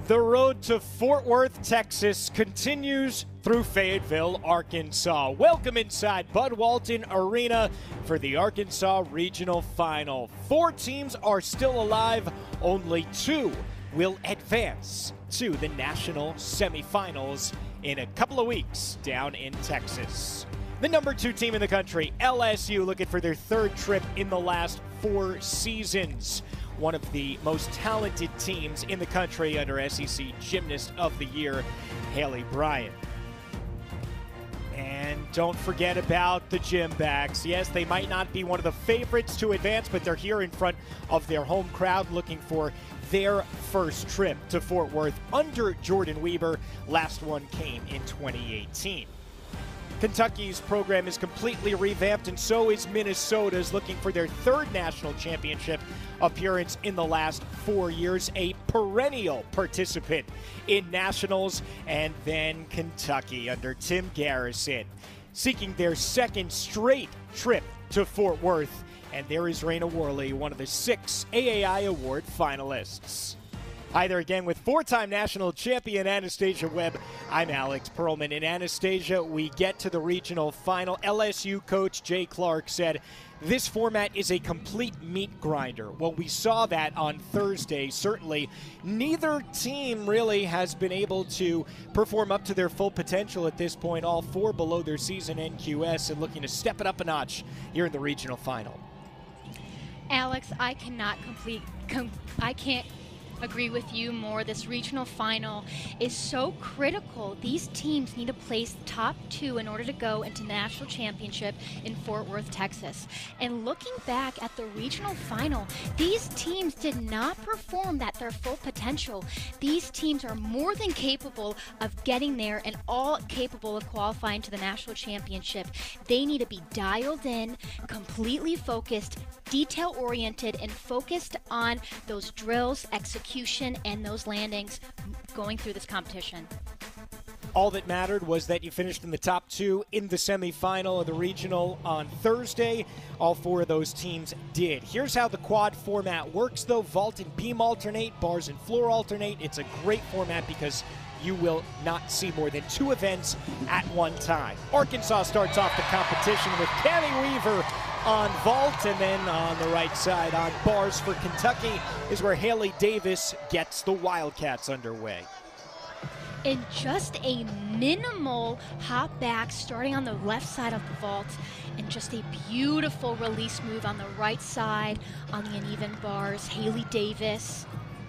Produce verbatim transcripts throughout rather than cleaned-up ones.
The road to Fort Worth, Texas continues through Fayetteville, Arkansas. Welcome inside Bud Walton Arena for the Arkansas Regional Final. Four teams are still alive. Only two will advance to the national semifinals in a couple of weeks down in Texas. The number two team in the country, L S U, looking for their third trip in the last four seasons. One of the most talented teams in the country under S E C Gymnast of the Year, Haley Bryant. And don't forget about the Gym Bags. Yes, they might not be one of the favorites to advance, but they're here in front of their home crowd looking for their first trip to Fort Worth under Jordan Weber. Last one came in twenty eighteen. Kentucky's program is completely revamped, and so is Minnesota's, looking for their third national championship appearance in the last four years, a perennial participant in nationals. And then Kentucky under Tim Garrison, seeking their second straight trip to Fort Worth. And there is Raina Worley, one of the six A A I Award finalists. Hi there again with four-time national champion Anastasia Webb. I'm Alex Perlman. In Anastasia, we get to the regional final. L S U coach Jay Clark said this format is a complete meat grinder. Well, we saw that on Thursday. Certainly, neither team really has been able to perform up to their full potential at this point. All four below their season N Q S and looking to step it up a notch here in the regional final. Alex, I cannot complete. Com I can't. agree with you more. This regional final is so critical. These teams need to place top two in order to go into national championship in Fort Worth, Texas. And looking back at the regional final, these teams did not perform at their full potential. These teams are more than capable of getting there and all capable of qualifying to the national championship. They need to be dialed in, completely focused, detail-oriented, and focused on those drills, execution, and those landings going through this competition. All that mattered was that you finished in the top two in the semifinal of the regional on Thursday. All four of those teams did. Here's how the quad format works, though. Vault and beam alternate, bars and floor alternate. It's a great format because you will not see more than two events at one time. Arkansas starts off the competition with Cami Weaver on vault, and then on the right side on bars for Kentucky is where Haley Davis gets the Wildcats underway. In just a minimal hop back starting on the left side of the vault, and just a beautiful release move on the right side on the uneven bars. Haley Davis.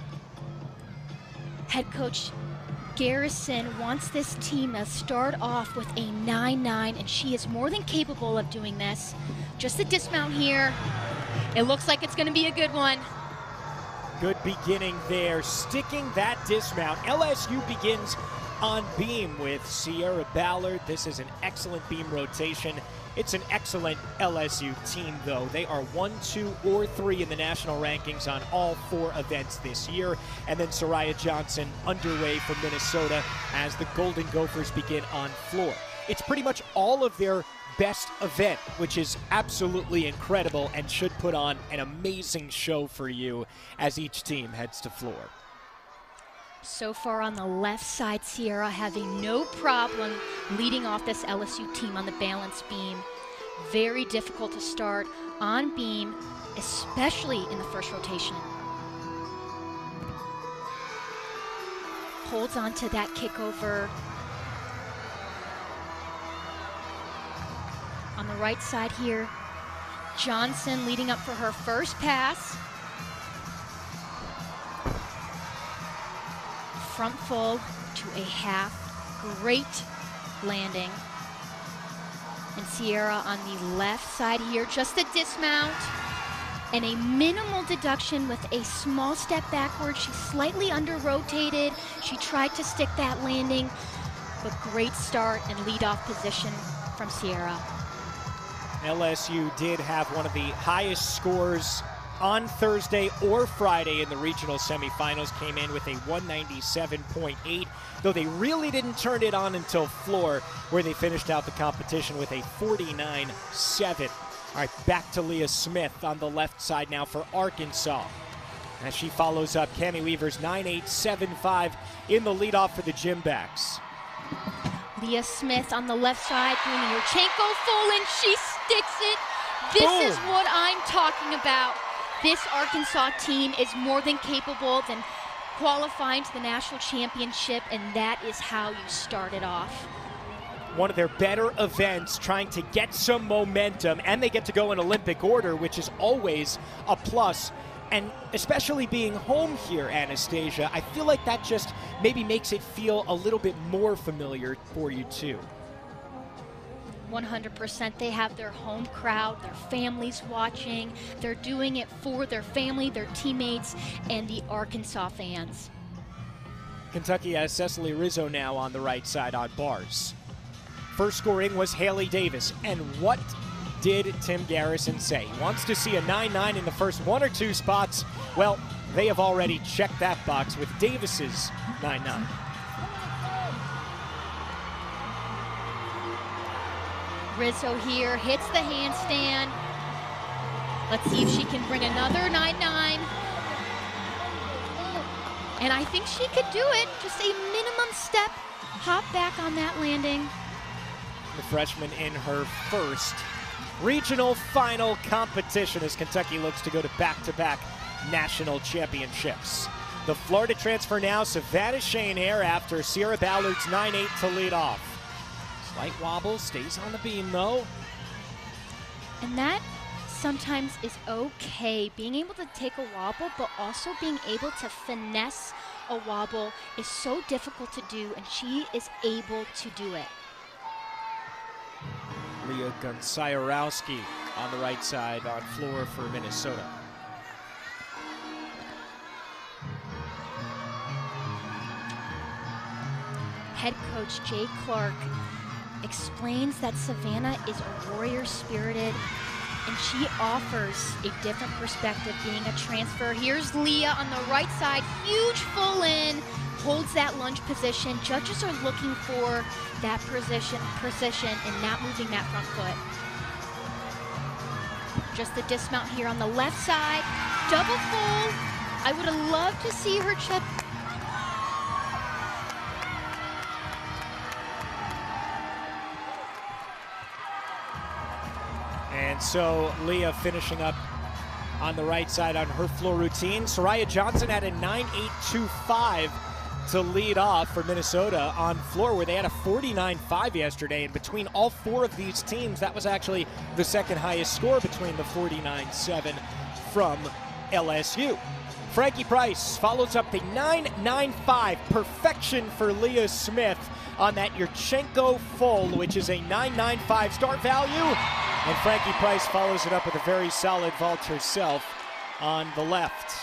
Head coach Garrison wants this team to start off with a nine nine, and she is more than capable of doing this. Just a dismount here. It looks like it's going to be a good one. Good beginning there, sticking that dismount. L S U begins on beam with Sierra Ballard. This is an excellent beam rotation. It's an excellent L S U team, though. They are one, two, or three in the national rankings on all four events this year. And then Soraya Johnson underway for Minnesota as the Golden Gophers begin on floor. It's pretty much all of their best event, which is absolutely incredible and should put on an amazing show for you as each team heads to floor. So far on the left side, Sierra having no problem leading off this L S U team on the balance beam. Very difficult to start on beam, especially in the first rotation. Holds on to that kickover. On the right side here, Johnson leading up for her first pass. Front full to a half, great landing. And Sierra on the left side here, just a dismount and a minimal deduction with a small step backward. She slightly under-rotated. She tried to stick that landing, but great start and lead-off position from Sierra. L S U did have one of the highest scores on Thursday or Friday in the regional semifinals, came in with a one ninety-seven point eight, though they really didn't turn it on until floor, where they finished out the competition with a forty-nine seven. All right, back to Leah Smith on the left side now for Arkansas. as she follows up Cami Weaver's nine eight seven five in the leadoff for the Gymbacks. Leah Smith on the left side doing a Yurchenko full, and she sticks it. This Boom. is what I'm talking about. This Arkansas team is more than capable than qualifying to the national championship, and that is how you start it off. One of their better events, trying to get some momentum, and they get to go in Olympic order, which is always a plus. And especially being home here, Anastasia, I feel like that just maybe makes it feel a little bit more familiar for you too. one hundred percent. They have their home crowd, their families watching. They're doing it for their family, their teammates, and the Arkansas fans. Kentucky has Cecily Rizzo now on the right side on bars. First scoring was Haley Davis, and what did Tim Garrison say? He wants to see a nine nine in the first one or two spots. Well, they have already checked that box with Davis's nine nine. Rizzo here hits the handstand. Let's see if she can bring another nine nine. And I think she could do it. Just a minimum step. Hop back on that landing. The freshman in her first regional final competition as Kentucky looks to go to back-to-back national championships. The Florida transfer now, Savannah Schoenherr, after Sierra Ballard's nine eight to lead off. Slight wobble, stays on the beam though. And that sometimes is okay. Being able to take a wobble, but also being able to finesse a wobble is so difficult to do, and she is able to do it. Leah Gunsajarowski on the right side on floor for Minnesota. Head coach Jay Clark explains that Savannah is a warrior-spirited, and she offers a different perspective being a transfer. Here's Leah on the right side, huge full in, holds that lunge position. Judges are looking for that precision, precision and not moving that front foot. Just the dismount here on the left side, double full. I would have loved to see her chip. And so Leah finishing up on the right side on her floor routine. Soraya Johnson had a nine eight two five to lead off for Minnesota on floor, where they had a forty-nine five yesterday. And between all four of these teams, that was actually the second highest score between the forty-nine seven from L S U. Frankie Price follows up the nine nine five, perfection for Leah Smith on that Yurchenko full, which is a nine nine five start value. And Frankie Price follows it up with a very solid vault herself on the left.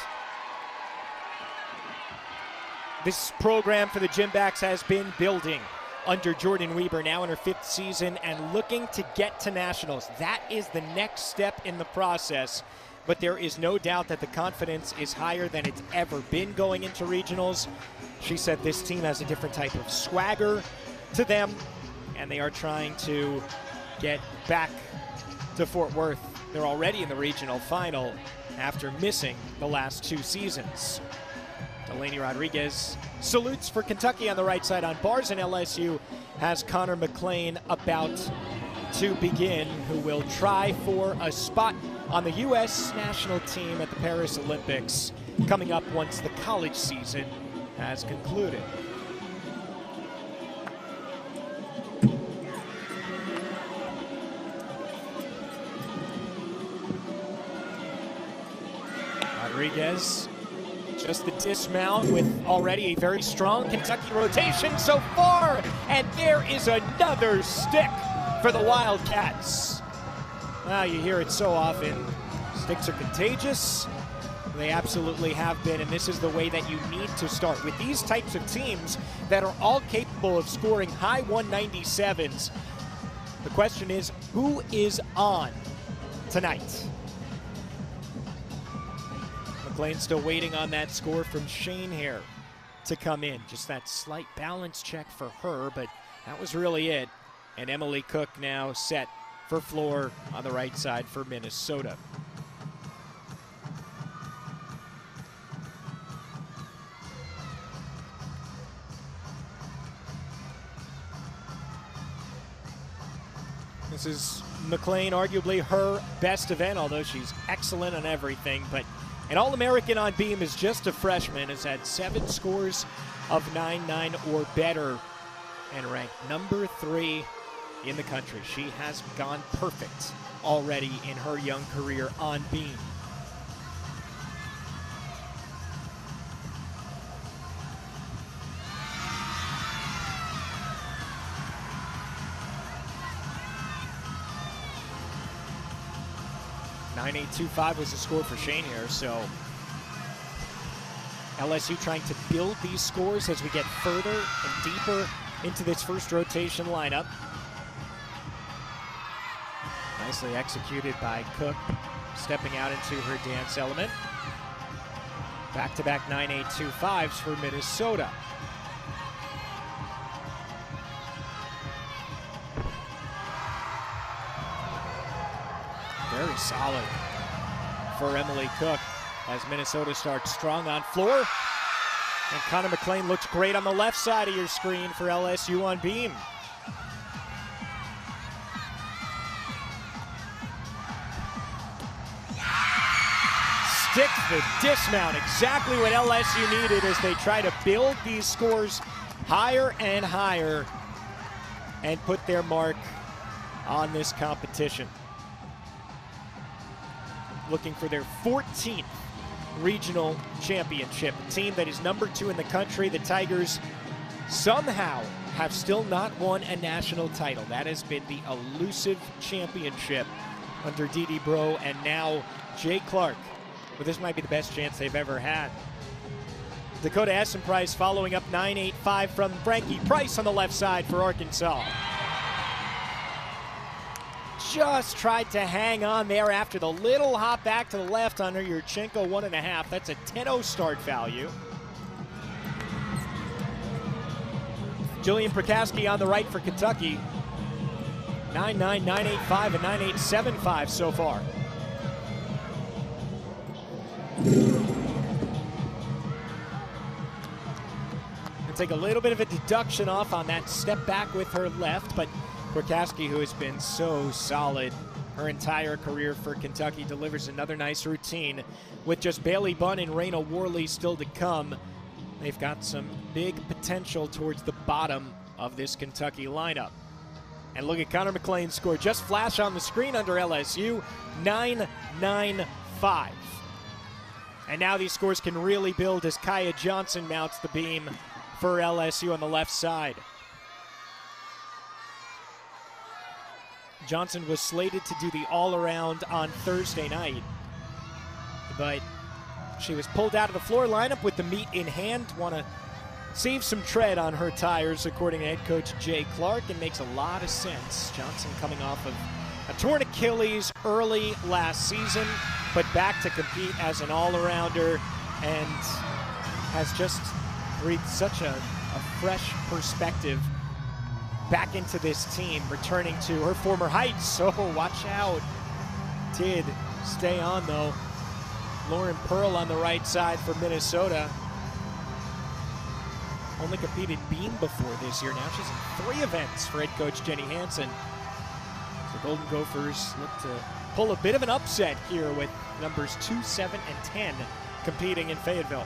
This program for the Gymbacks has been building under Jordan Weber, now in her fifth season and looking to get to nationals. That is the next step in the process, but there is no doubt that the confidence is higher than it's ever been going into regionals. She said this team has a different type of swagger to them, and they are trying to get back to Fort Worth. They're already in the regional final after missing the last two seasons. Delaney Rodriguez salutes for Kentucky on the right side on bars, and L S U has Connor McLean about to begin, who will try for a spot on the U S national team at the Paris Olympics coming up once the college season has concluded. Rodriguez, just the dismount with already a very strong Kentucky rotation so far, and there is another stick for the Wildcats. Well, you hear it so often. Sticks are contagious. They absolutely have been, and this is the way that you need to start. With these types of teams that are all capable of scoring high one ninety-sevens, the question is, who is on tonight? McLean still waiting on that score from Schoenherr to come in. Just that slight balance check for her, but that was really it. And Emily Cook now set for floor on the right side for Minnesota. This is McLean, arguably her best event, although she's excellent on everything. But an All-American on beam is just a freshman, has had seven scores of nine nine or better, and ranked number three in the country. She has gone perfect already in her young career on beam. nine eight two five was the score for Shane here, so L S U trying to build these scores as we get further and deeper into this first rotation lineup. Nicely executed by Cook, stepping out into her dance element. Back-to-back nine eight two fives for Minnesota. Very solid for Emily Cook as Minnesota starts strong on floor. And Connor McLean looks great on the left side of your screen for L S U on beam. Stick the dismount, exactly what L S U needed as they try to build these scores higher and higher and put their mark on this competition. Looking for their fourteenth regional championship. A team that is number two in the country. The Tigers somehow have still not won a national title. That has been the elusive championship under Dee Bro and now Jay Clark. But this might be the best chance they've ever had. Dakota Essen-Price following up nine eight five from Frankie Price on the left side for Arkansas. Just tried to hang on there after the little hop back to the left on her Yurchenko one and a half. That's a ten oh start value. Jillian Prokowski on the right for Kentucky. nine nine, nine eight five, and nine eight seven five so far. And take a little bit of a deduction off on that step back with her left, but Prokowski, who has been so solid her entire career for Kentucky, delivers another nice routine. With just Bailey Bunn and Raina Worley still to come, they've got some big potential towards the bottom of this Kentucky lineup. And look at Connor McLean's score, just flash on the screen under L S U, nine nine five. And now these scores can really build as Kaya Johnson mounts the beam for L S U on the left side. Johnson was slated to do the all-around on Thursday night, but she was pulled out of the floor lineup with the meet in hand. Want to save some tread on her tires, according to head coach Jay Clark, and makes a lot of sense. Johnson coming off of a torn Achilles early last season, but back to compete as an all-arounder and has just breathed such a, a fresh perspective back into this team, returning to her former heights, so watch out. Did stay on though. Lauren Pearl on the right side for Minnesota. Only competed beam before this year. Now she's in three events for head coach Jenny Hansen. The Golden Gophers look to pull a bit of an upset here with numbers two, seven, and ten competing in Fayetteville.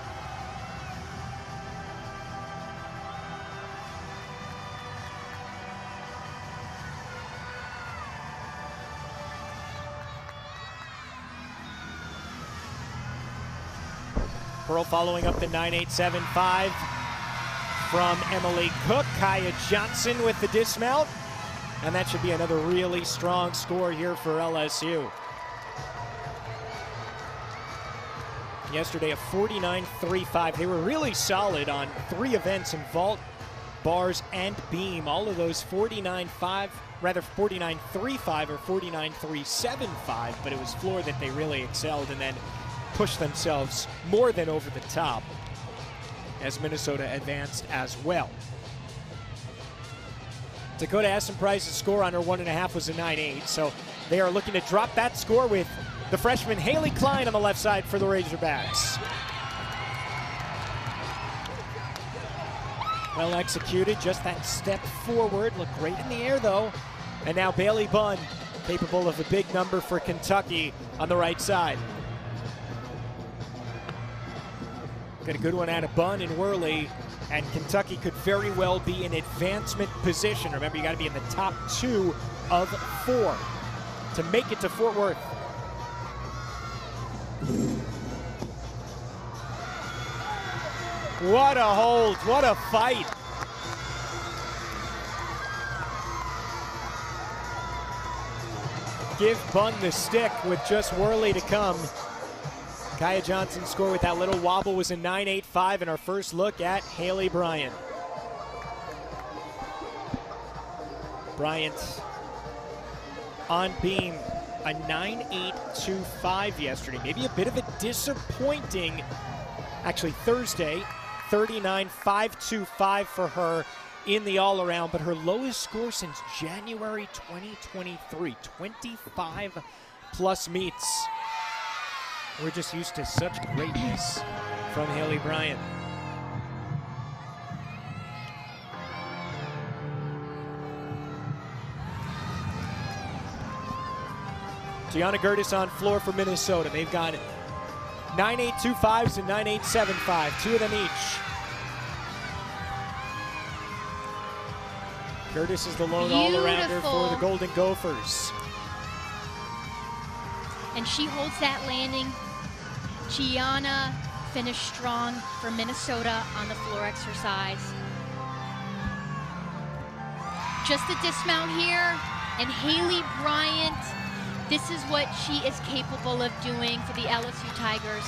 Pearl following up the nine eight seven five from Emily Cook. Kaya Johnson with the dismount. And that should be another really strong score here for L S U. Yesterday a forty-nine three five. They were really solid on three events in vault, bars, and beam. All of those forty-nine five, rather forty-nine three five or forty-nine three seven five, but it was floor that they really excelled and then pushed themselves more than over the top as Minnesota advanced as well. Dakota Essen-Price's score on her one and a half was a nine eight, so they are looking to drop that score with the freshman Haley Klein on the left side for the Razorbacks. Well executed, just that step forward. Looked great in the air though And now Bailey Bunn, capable of a big number for Kentucky on the right side. Got a good one out of Bunn and Worley, and Kentucky could very well be in advancement position. Remember, you got to be in the top two of four to make it to Fort Worth. What a hold, what a fight. Give Bunn the stick with just Worley to come. Kaya Johnson's score with that little wobble was a nine eight five, and our first look at Haley Bryant. Bryant on beam, a nine eight two five yesterday. Maybe a bit of a disappointing, actually Thursday, thirty-nine five two five for her in the all-around, but her lowest score since January twenty twenty-three, twenty-five plus meets. We're just used to such greatness from Haley Bryant. Gianna Gertis on floor for Minnesota. They've got nine eight two fives and nine eight seven five, two of them each. Gertis is the lone all-arounder for the Golden Gophers. And she holds that landing. Gianna finished strong for Minnesota on the floor exercise. Just a dismount here, and Haley Bryant, this is what she is capable of doing for the L S U Tigers.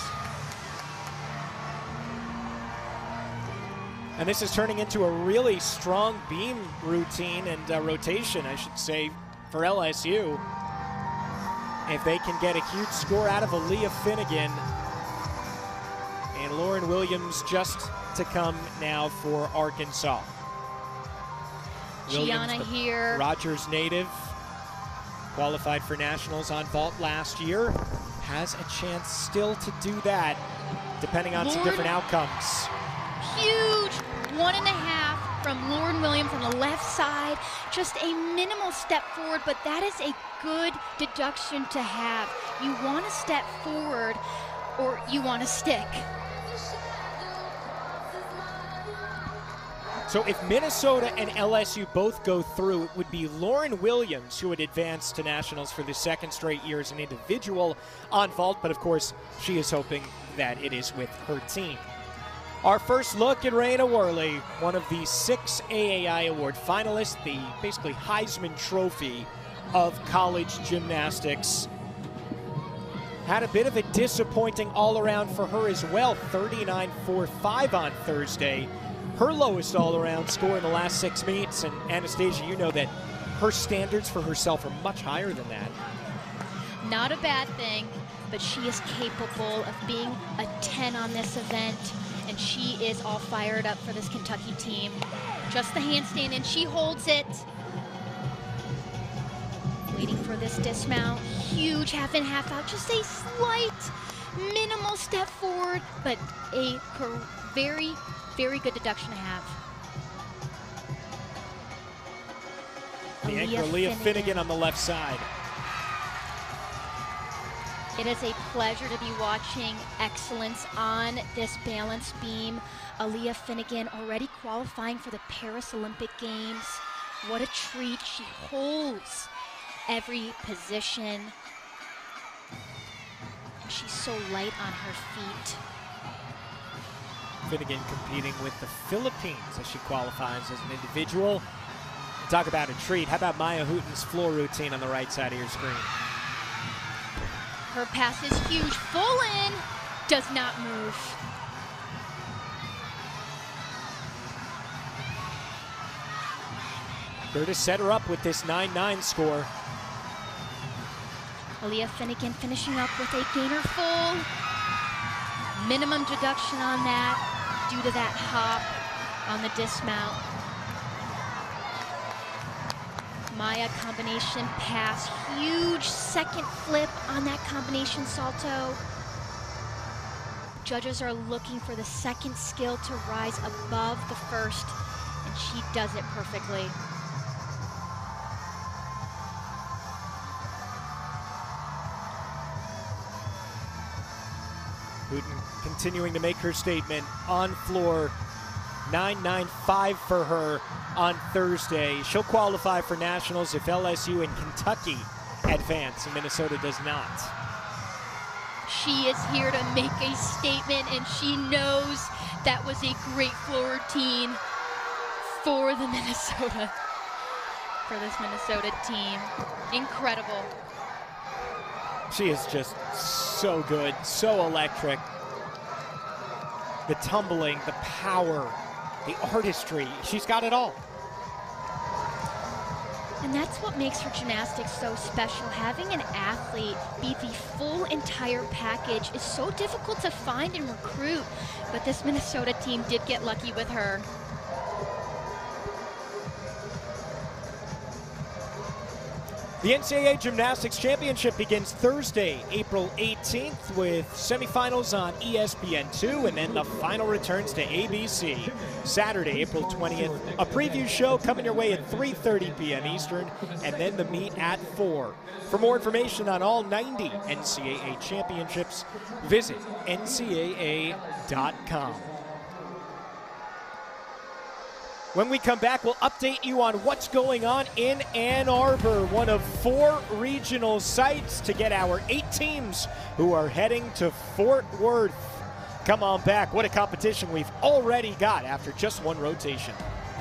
And this is turning into a really strong beam routine and uh, rotation, I should say, for L S U. If they can get a huge score out of Aaliyah Finnegan. And Lauren Williams just to come now for Arkansas. Gianna Williams, here. Rogers native, qualified for nationals on vault last year. Has a chance still to do that, depending on Lauren, some different outcomes. Huge one and a half from Lauren Williams on the left side. Just a minimal step forward, but that is a good deduction to have. You want to step forward or you want to stick. So if Minnesota and L S U both go through, it would be Lauren Williams who would advance to nationals for the second straight year as an individual on vault, but of course she is hoping that it is with her team. Our first look at Raina Worley, one of the six A A I Award finalists, the basically Heisman Trophy of college gymnastics. Had a bit of a disappointing all-around for her as well, thirty-nine four five on Thursday. Her lowest all-around score in the last six meets, and Anastasia, you know that her standards for herself are much higher than that. Not a bad thing, but she is capable of being a ten on this event, and she is all fired up for this Kentucky team. Just the handstand, and she holds it. Waiting for this dismount. Huge half in, half out. Just a slight, minimal step forward, but a very, very good deduction to have. The anchor, Aaliyah Finnegan on the left side. It is a pleasure to be watching excellence on this balance beam. Aaliyah Finnegan already qualifying for the Paris Olympic Games. What a treat. She holds every position. She's so light on her feet. Finnegan competing with the Philippines as she qualifies as an individual. Talk about a treat. How about Maya Houghton's floor routine on the right side of your screen? Her pass is huge. Full in. Does not move. Gertis set her up with this nine nine score. Aaliyah Finnegan finishing up with a gainer full. Minimum deduction on that due to that hop on the dismount. Maya combination pass, huge second flip on that combination salto. Judges are looking for the second skill to rise above the first, and she does it perfectly. Hooten continuing to make her statement on floor. nine ninety-five for her on Thursday. She'll qualify for nationals if L S U and Kentucky advance and Minnesota does not. She is here to make a statement, and she knows that was a great floor routine for the Minnesota, for this Minnesota team. Incredible. She is just so good, so electric. The tumbling, the power, the artistry, she's got it all. And that's what makes her gymnastics so special. Having an athlete be the full entire package is so difficult to find and recruit, but this Minnesota team did get lucky with her. The N C double A Gymnastics Championship begins Thursday, April eighteenth, with semifinals on E S P N two, and then the final returns to A B C. Saturday, April twentieth, a preview show coming your way at three thirty p m Eastern, and then the meet at four. For more information on all ninety N C double A championships, visit N C double A dot com. When we come back, we'll update you on what's going on in Ann Arbor, one of four regional sites to get our eight teams who are heading to Fort Worth. Come on back. What a competition we've already got after just one rotation.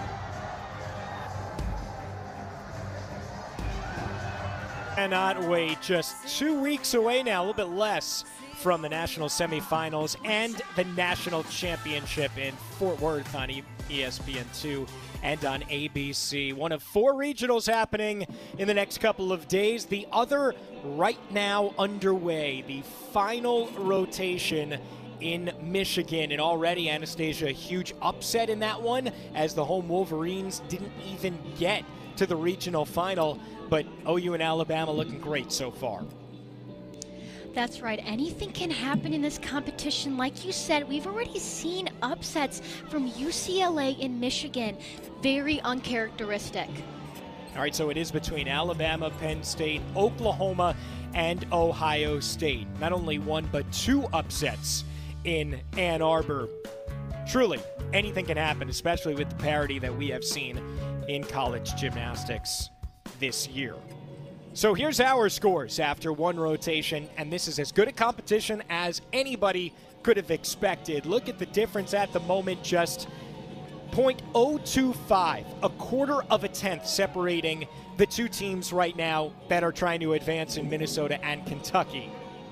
Cannot wait. Just two weeks away now, a little bit less, from the national semifinals and the national championship in Fort Worth on E S P N two and on A B C. One of four regionals happening in the next couple of days. The other right now underway, the final rotation in Michigan. And already, Anastasia, a huge upset in that one, as the home Wolverines didn't even get to the regional final. But O U and Alabama looking great so far. That's right. Anything can happen in this competition. Like you said, we've already seen upsets from U C L A in Michigan. Very uncharacteristic. All right, so it is between Alabama, Penn State, Oklahoma, and Ohio State. Not only one, but two upsets in Ann Arbor. Truly, anything can happen, especially with the parity that we have seen in college gymnastics this year. So here's our scores after one rotation, and this is as good a competition as anybody could have expected. Look at the difference at the moment, just point oh two five, a quarter of a tenth separating the two teams right now that are trying to advance in Minnesota and Kentucky.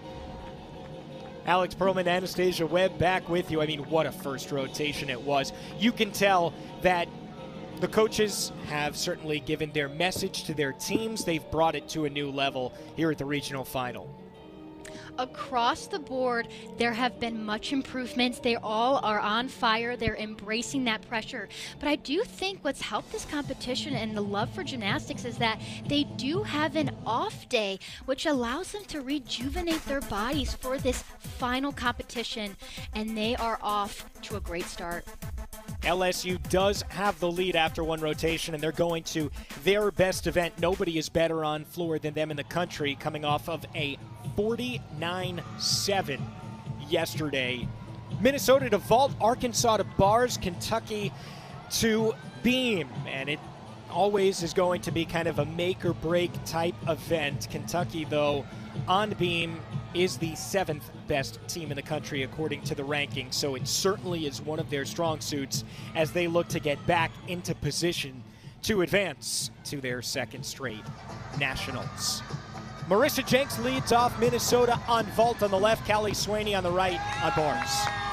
Alex Perlman, Anastasia Webb back with you. I mean, what a first rotation it was. You can tell that the coaches have certainly given their message to their teams. They've brought it to a new level here at the regional final. Across the board, there have been much improvements. They all are on fire. They're embracing that pressure. But I do think what's helped this competition and the love for gymnastics is that they do have an off day, which allows them to rejuvenate their bodies for this final competition. And they are off to a great start. L S U does have the lead after one rotation, and they're going to their best event. Nobody is better on floor than them in the country, coming off of a forty-nine seven yesterday. Minnesota to vault, Arkansas to bars, Kentucky to beam, and it always is going to be kind of a make or break type event. Kentucky, though, on beam is the seventh best team in the country according to the rankings, so it certainly is one of their strong suits as they look to get back into position to advance to their second straight nationals. Marissa Jenks leads off Minnesota on vault on the left, Callie Swaney on the right on bars.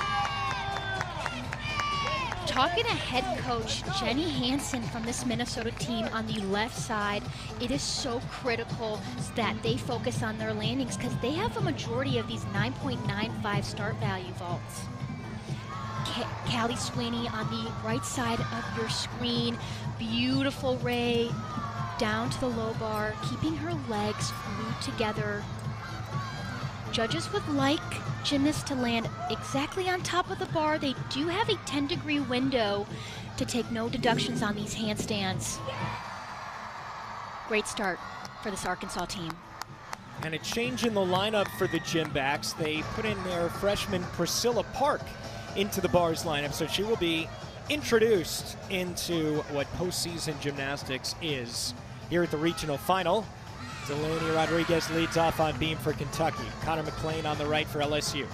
Talking to head coach Jenny Hansen from this Minnesota team on the left side, it is so critical that they focus on their landings because they have a majority of these nine point nine five start value vaults. Callie Swaney on the right side of your screen, beautiful ray down to the low bar, keeping her legs glued together. Judges would like gymnasts to land exactly on top of the bar. They do have a ten degree window to take no deductions on these handstands. Great start for this Arkansas team. And a change in the lineup for the Gymbacks. They put in their freshman Priscilla Park into the Bars lineup, so she will be introduced into what postseason gymnastics is here at the regional final. Delaney Rodriguez leads off on beam for Kentucky. Connor McLean on the right for L S U.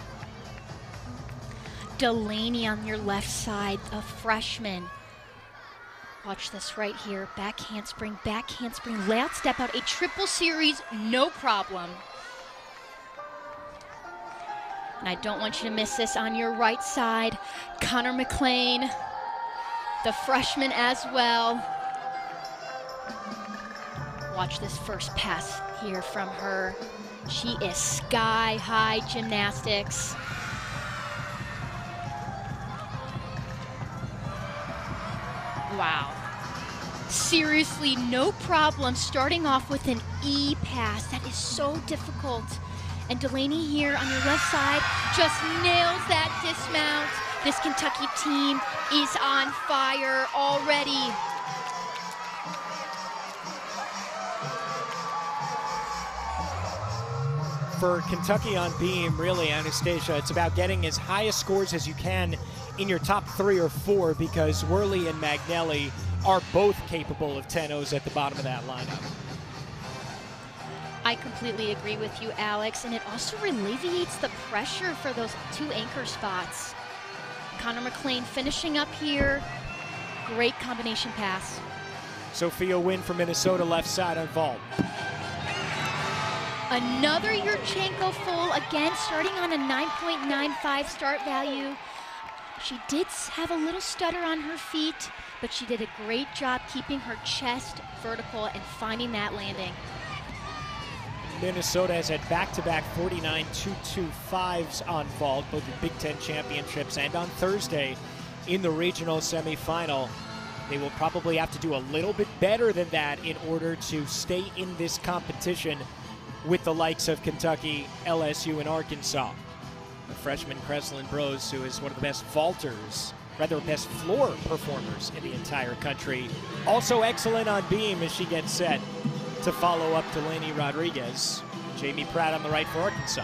Delaney on your left side, a freshman. Watch this right here. Back handspring, back handspring, layout step out, a triple series, no problem. And I don't want you to miss this on your right side. Connor McLean, the freshman as well. Watch this first pass here from her. She is sky high gymnastics. Wow. Seriously, no problem starting off with an E pass. That is so difficult. And Delaney here on your left side just nails that dismount. This Kentucky team is on fire already. For Kentucky on beam, really, Anastasia, it's about getting as high a scores as you can in your top three or four, because Worley and Magnelli are both capable of ten ohs at the bottom of that lineup. I completely agree with you, Alex, and it also alleviates the pressure for those two anchor spots. Connor McLean finishing up here. Great combination pass. Sophia Wynn from Minnesota, left side on vault. Another Yurchenko full, again starting on a nine point nine five start value. She did have a little stutter on her feet, but she did a great job keeping her chest vertical and finding that landing. Minnesota has had back-to-back forty-nine two twenty-fives on vault, both the Big Ten championships and on Thursday in the regional semifinal. They will probably have to do a little bit better than that in order to stay in this competition with the likes of Kentucky, L S U, and Arkansas. The freshman Kreslin Brose, who is one of the best vaulters, rather best floor performers in the entire country. Also excellent on beam as she gets set to follow up Delaney Rodriguez. Jamie Pratt on the right for Arkansas.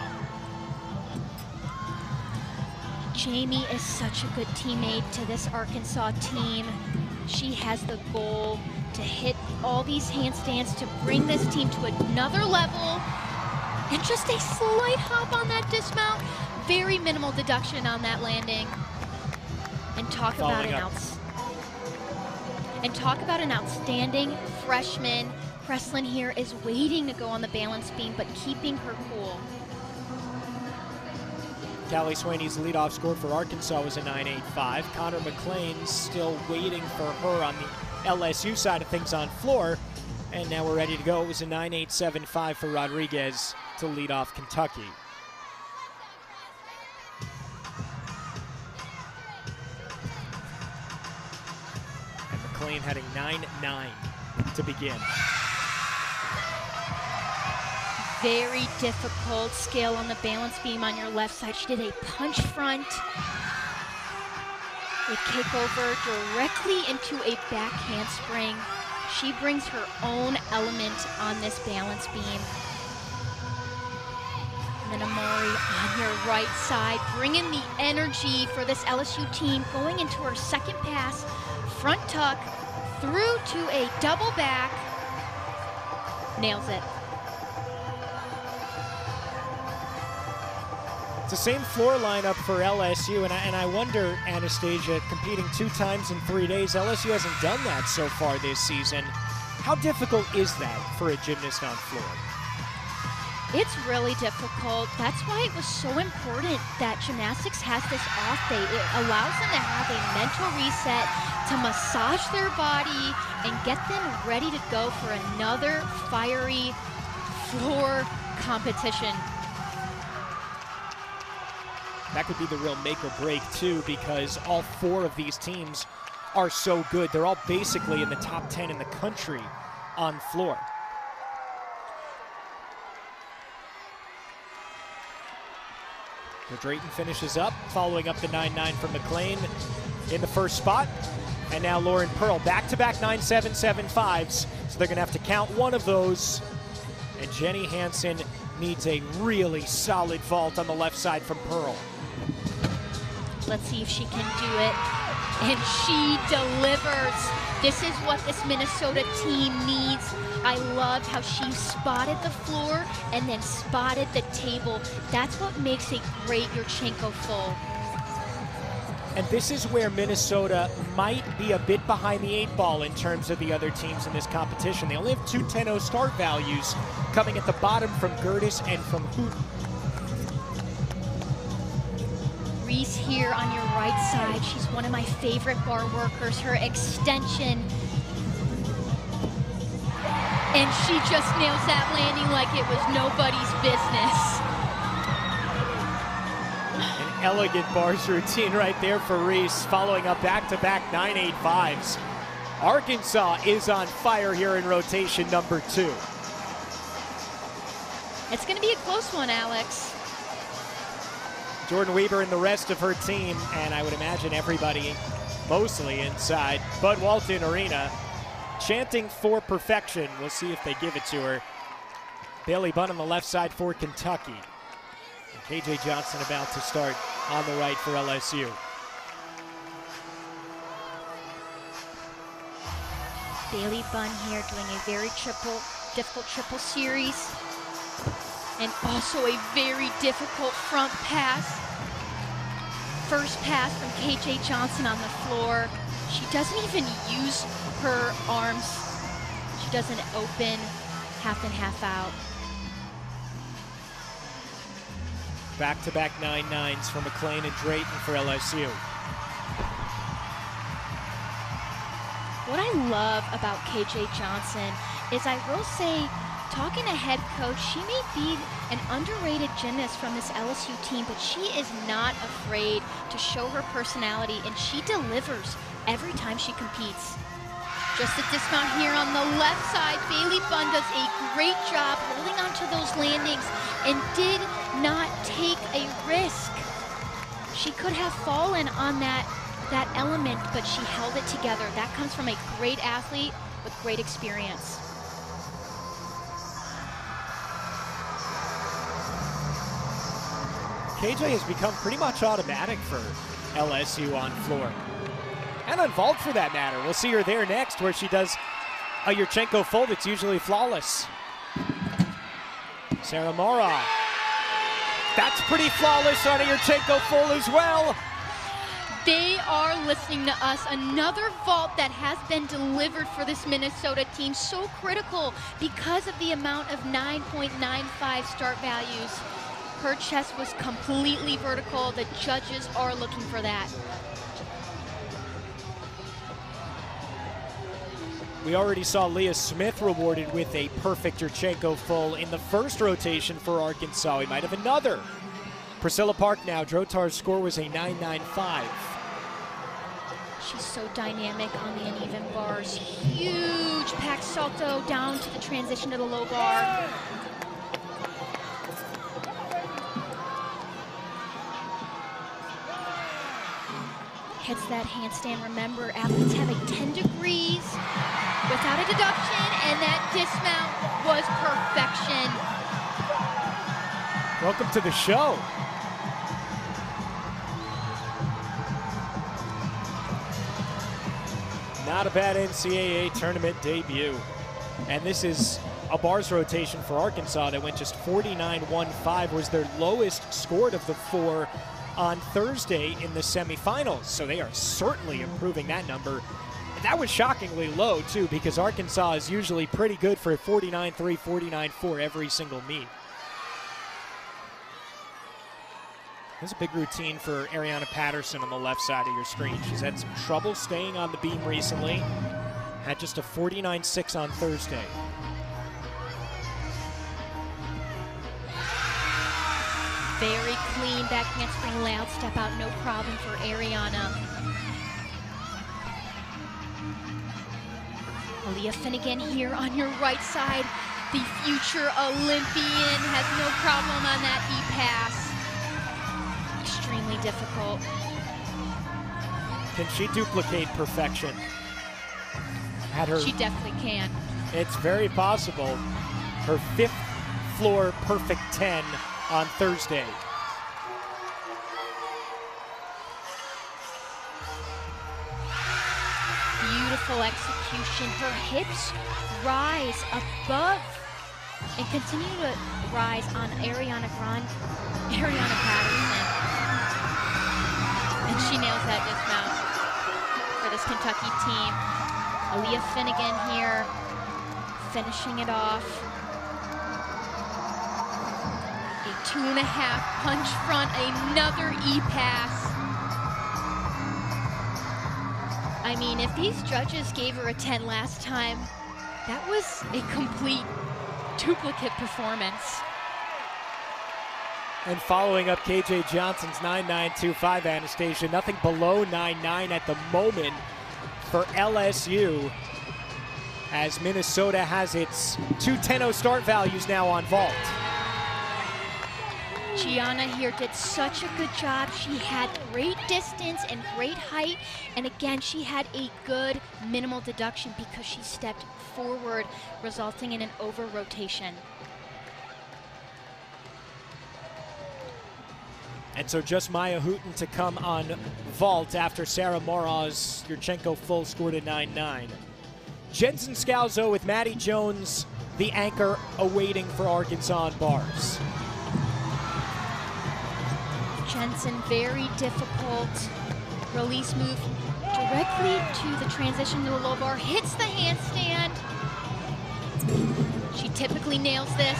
Jamie is such a good teammate to this Arkansas team. She has the goal to hit all these handstands to bring this team to another level. And just a slight hop on that dismount. Very minimal deduction on that landing. And talk about an outs and talk about an outstanding freshman. Kreslin here is waiting to go on the balance beam, but keeping her cool. Callie Swaney's leadoff score for Arkansas was a nine eight five. Connor McLean still waiting for her on the L S U side of things on floor. And now we're ready to go. It was a nine eight seven five for Rodriguez to lead off Kentucky. And McLean had a nine nine to begin. Very difficult scale on the balance beam on your left side. She did a punch front. A kick over directly into a back handspring. She brings her own element on this balance beam. And then Amari on your right side, bringing the energy for this L S U team, going into her second pass, front tuck, through to a double back. Nails it. It's the same floor lineup for L S U, and I, and I wonder, Anastasia, competing two times in three days, L S U hasn't done that so far this season. How difficult is that for a gymnast on floor? It's really difficult. That's why it was so important that gymnastics has this off day. It allows them to have a mental reset, to massage their body, and get them ready to go for another fiery floor competition. That could be the real make or break, too, because all four of these teams are so good. They're all basically in the top ten in the country on floor. Drayton finishes up, following up the nine nine from McLean in the first spot. And now Lauren Pearl, back-to-back nine seven seven fives. So they're going to have to count one of those. And Jenny Hansen needs a really solid vault on the left side from Pearl. Let's see if she can do it. And she delivers. This is what this Minnesota team needs. I loved how she spotted the floor and then spotted the table. That's what makes a great Yurchenko full. And this is where Minnesota might be a bit behind the eight ball in terms of the other teams in this competition. They only have two ten oh start values coming at the bottom from Gertis and from Hoot. Reese here on your right side. She's one of my favorite bar workers. Her extension. And she just nails that landing like it was nobody's business. An elegant bars routine right there for Reese, following up back-to-back nine eight fives. Arkansas is on fire here in rotation number two. It's going to be a close one, Alex. Jordan Weber and the rest of her team, and I would imagine everybody mostly inside Bud Walton Arena, chanting for perfection. We'll see if they give it to her. Bailey Bunn on the left side for Kentucky. And K J Johnson about to start on the right for L S U. Bailey Bunn here doing a very triple, difficult triple series. And also a very difficult front pass. First pass from K J Johnson on the floor. She doesn't even use her arms. She doesn't open half and half out. Back-to-back nine nines for McLean and Drayton for L S U. What I love about K J Johnson is, I will say, talking to head coach, she may be an underrated gymnast from this L S U team, but she is not afraid to show her personality, and she delivers every time she competes. Just a dismount here on the left side. Bailey Bunn does a great job holding on to those landings and did not take a risk. She could have fallen on that, that element, but she held it together. That comes from a great athlete with great experience. K J has become pretty much automatic for L S U on floor. And on vault for that matter. We'll see her there next, where she does a Yurchenko full that's usually flawless. Sarah Mora. That's pretty flawless on a Yurchenko full as well. They are listening to us. Another vault that has been delivered for this Minnesota team. So critical because of the amount of nine point nine five start values. Her chest was completely vertical. The judges are looking for that. We already saw Leah Smith rewarded with a perfect Yurchenko full in the first rotation for Arkansas. We might have another. Priscilla Park now. Drotar's score was a nine nine five. She's so dynamic on the uneven bars. Huge pack salto down to the transition to the low bar. Hits that handstand. Remember, athletes have a ten degrees without a deduction, and that dismount was perfection. Welcome to the show. Not a bad N C double A tournament debut. And this is a bars rotation for Arkansas that went just forty-nine one five, was their lowest scored of the four on Thursday in the semifinals. So they are certainly improving that number. That was shockingly low too, because Arkansas is usually pretty good for forty-nine three, forty-nine four every single meet. There's a big routine for Ariana Patterson on the left side of your screen. She's had some trouble staying on the beam recently. Had just a forty-nine six on Thursday. Very clean back handspring layout, step out, no problem for Ariana. Aaliyah Finnegan here on your right side. The future Olympian has no problem on that E-pass. Extremely difficult. Can she duplicate perfection? At her, she definitely can. It's very possible. Her fifth floor perfect ten on Thursday. Beautiful execution. Her hips rise above and continue to rise on Ariana Grande, Ariana Patterson. And she nails that dismount for this Kentucky team. Aaliyah Finnegan here, finishing it off. A two and a half punch front, another E-pass. I mean, if these judges gave her a ten last time, that was a complete duplicate performance. And following up K J Johnson's nine nine two five, Anastasia, nothing below nine nine at the moment for L S U, as Minnesota has its two ten oh start values now on vault. Gianna here did such a good job. She had great distance and great height, and again, she had a good minimal deduction because she stepped forward, resulting in an over rotation. And so just Maya Houghton to come on vault after Sarah Moraz. Yurchenko full scored a nine nine. Jensen Scalzo with Maddie Jones, the anchor, awaiting for Arkansas on bars. Jensen, very difficult release move directly to the transition to the low bar, hits the handstand. She typically nails this.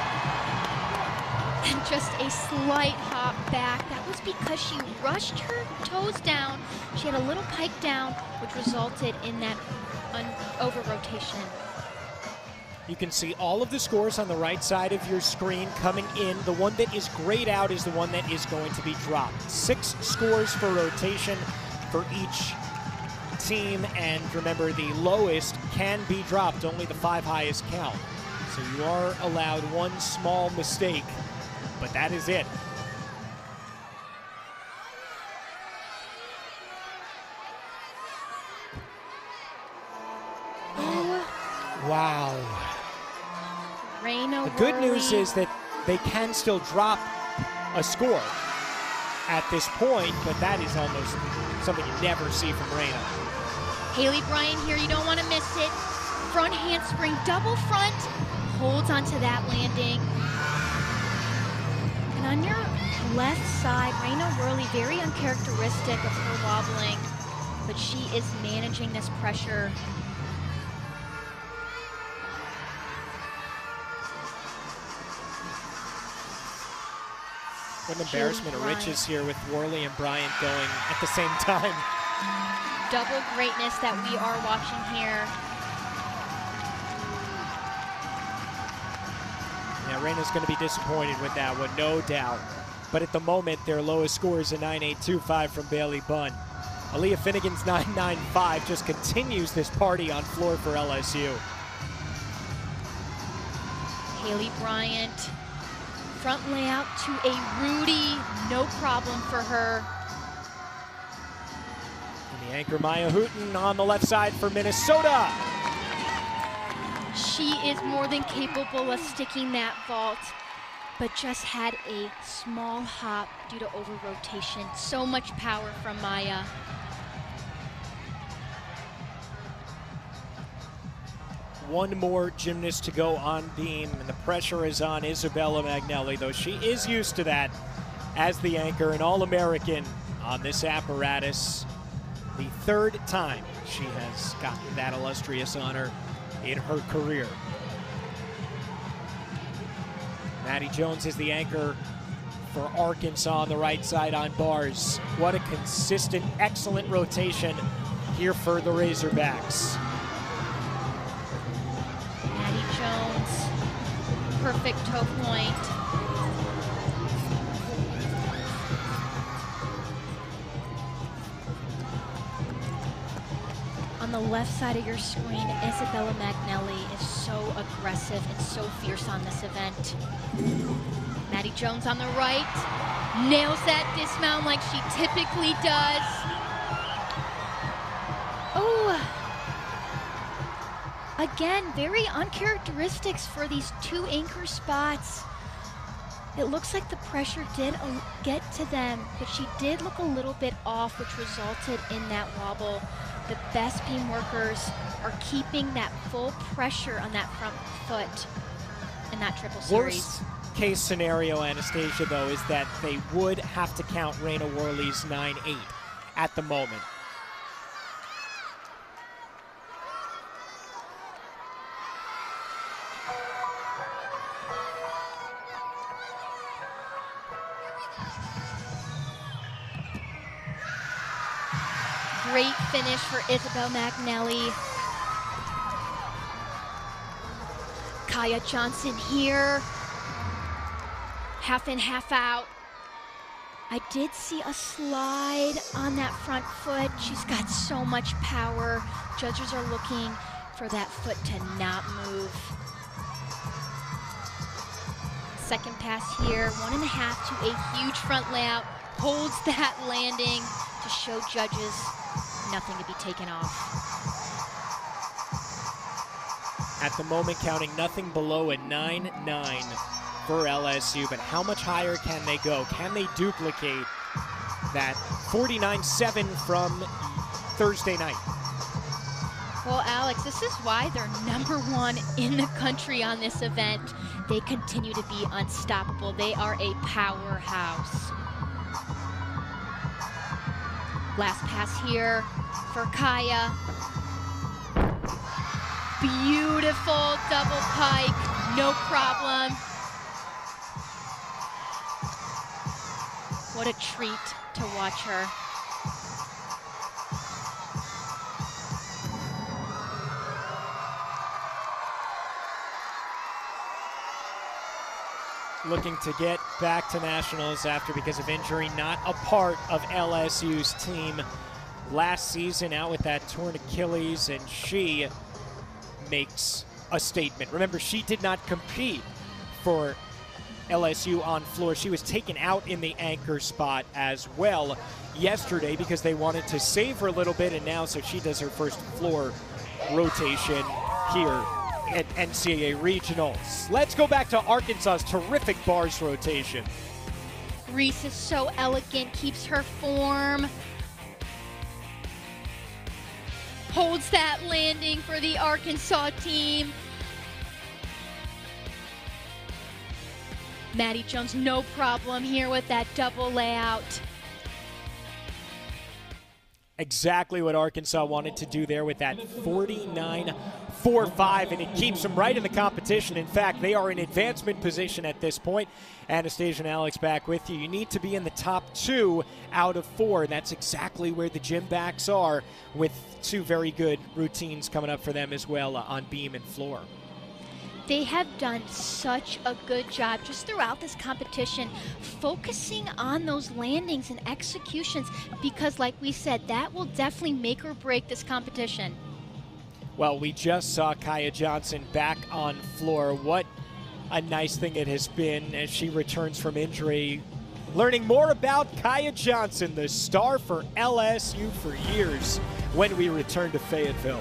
And just a slight hop back. That was because she rushed her toes down. She had a little pike down, which resulted in that over rotation. You can see all of the scores on the right side of your screen coming in. The one that is grayed out is the one that is going to be dropped. Six scores for rotation for each team, and remember, the lowest can be dropped. Only the five highest count. So you are allowed one small mistake, but that is it. Wow. Reina the good Worley. news is that they can still drop a score at this point, but that is almost something you never see from Reina. Haley Bryant here, you don't want to miss it. Front handspring, double front, holds onto that landing. And on your left side, Reina Worley, very uncharacteristic of her wobbling, but she is managing this pressure. What an embarrassment of riches here with Worley and Bryant going at the same time. Double greatness that we are watching here. Yeah, Reina's going to be disappointed with that one, no doubt. But at the moment, their lowest score is a nine eight two five from Bailey Bunn. Aaliyah Finnegan's nine nine five just continues this party on floor for L S U. Haley Bryant. Front layout to a Rudy, no problem for her. And the anchor Maya Houghton on the left side for Minnesota. She is more than capable of sticking that vault, but just had a small hop due to over rotation. So much power from Maya. One more gymnast to go on beam, and the pressure is on Isabella Magnelli, though she is used to that as the anchor, an All-American on this apparatus. The third time she has gotten that illustrious honor in her career. Maddie Jones is the anchor for Arkansas on the right side on bars. What a consistent, excellent rotation here for the Razorbacks. Jones, perfect toe point. On the left side of your screen, Isabella Magnelli is so aggressive and so fierce on this event. Maddie Jones on the right, nails that dismount like she typically does. Oh. Again, very uncharacteristics for these two anchor spots. It looks like the pressure did get to them, but she did look a little bit off, which resulted in that wobble. The best beam workers are keeping that full pressure on that front foot in that triple series. Worst case scenario, Anastasia, though, is that they would have to count Raina Worley's nine eight at the moment. Great finish for Isabel McNally. Kaya Johnson here. Half in, half out. I did see a slide on that front foot. She's got so much power. Judges are looking for that foot to not move. Second pass here, one and a half to a huge front layout. Holds that landing to show judges nothing to be taken off. At the moment, counting nothing below a nine nine for L S U, but how much higher can they go? Can they duplicate that forty-nine seven from Thursday night? Well, Alex, this is why they're number one in the country on this event. They continue to be unstoppable. They are a powerhouse. Last pass here for Kaya. Beautiful double pike, no problem. What a treat to watch her. Looking to get back to nationals after, because of injury, not a part of L S U's team last season, out with that torn Achilles, and she makes a statement. Remember, she did not compete for L S U on floor. She was taken out in the anchor spot as well yesterday because they wanted to save her a little bit, and now so she does her first floor rotation here at N C A A Regionals. Let's go back to Arkansas's terrific bars rotation. Reese is so elegant, keeps her form. Holds that landing for the Arkansas team. Maddie Jones, no problem here with that double layout. Exactly what Arkansas wanted to do there with that forty-nine forty-five, and it keeps them right in the competition. In fact, they are in advancement position at this point. Anastasia and Alex back with you. You need to be in the top two out of four. That's exactly where the gym backs are, with two very good routines coming up for them as well uh, on beam and floor. They have done such a good job just throughout this competition, focusing on those landings and executions, because like we said, that will definitely make or break this competition. Well, we just saw Kaya Johnson back on floor. What a nice thing it has been as she returns from injury. Learning more about Kaya Johnson, the star for L S U for years, when we return to Fayetteville.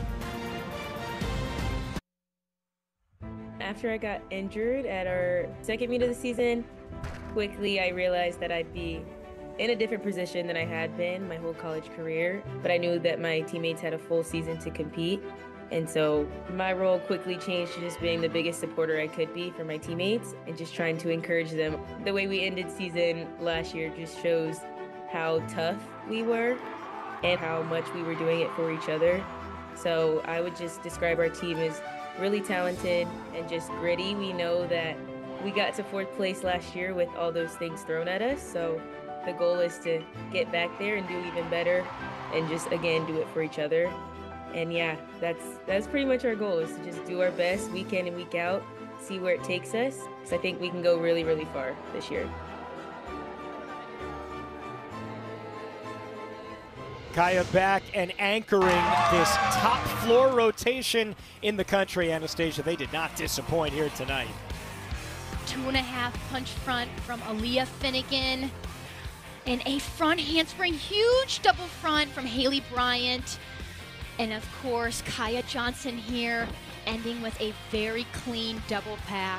After I got injured at our second meet of the season, quickly I realized that I'd be in a different position than I had been my whole college career, but I knew that my teammates had a full season to compete. And so my role quickly changed to just being the biggest supporter I could be for my teammates and just trying to encourage them. The way we ended season last year just shows how tough we were and how much we were doing it for each other. So I would just describe our team as really talented and just gritty. We know that we got to fourth place last year with all those things thrown at us. So the goal is to get back there and do even better and just, again, do it for each other. And yeah, that's that's pretty much our goal, is to just do our best week in and week out, see where it takes us. So I think we can go really, really far this year. Kaya back and anchoring this top floor rotation in the country. Anastasia, they did not disappoint here tonight. Two and a half punch front from Aaliyah Finnegan. And a front handspring, huge double front from Haley Bryant. And of course, Kaya Johnson here, ending with a very clean double pack.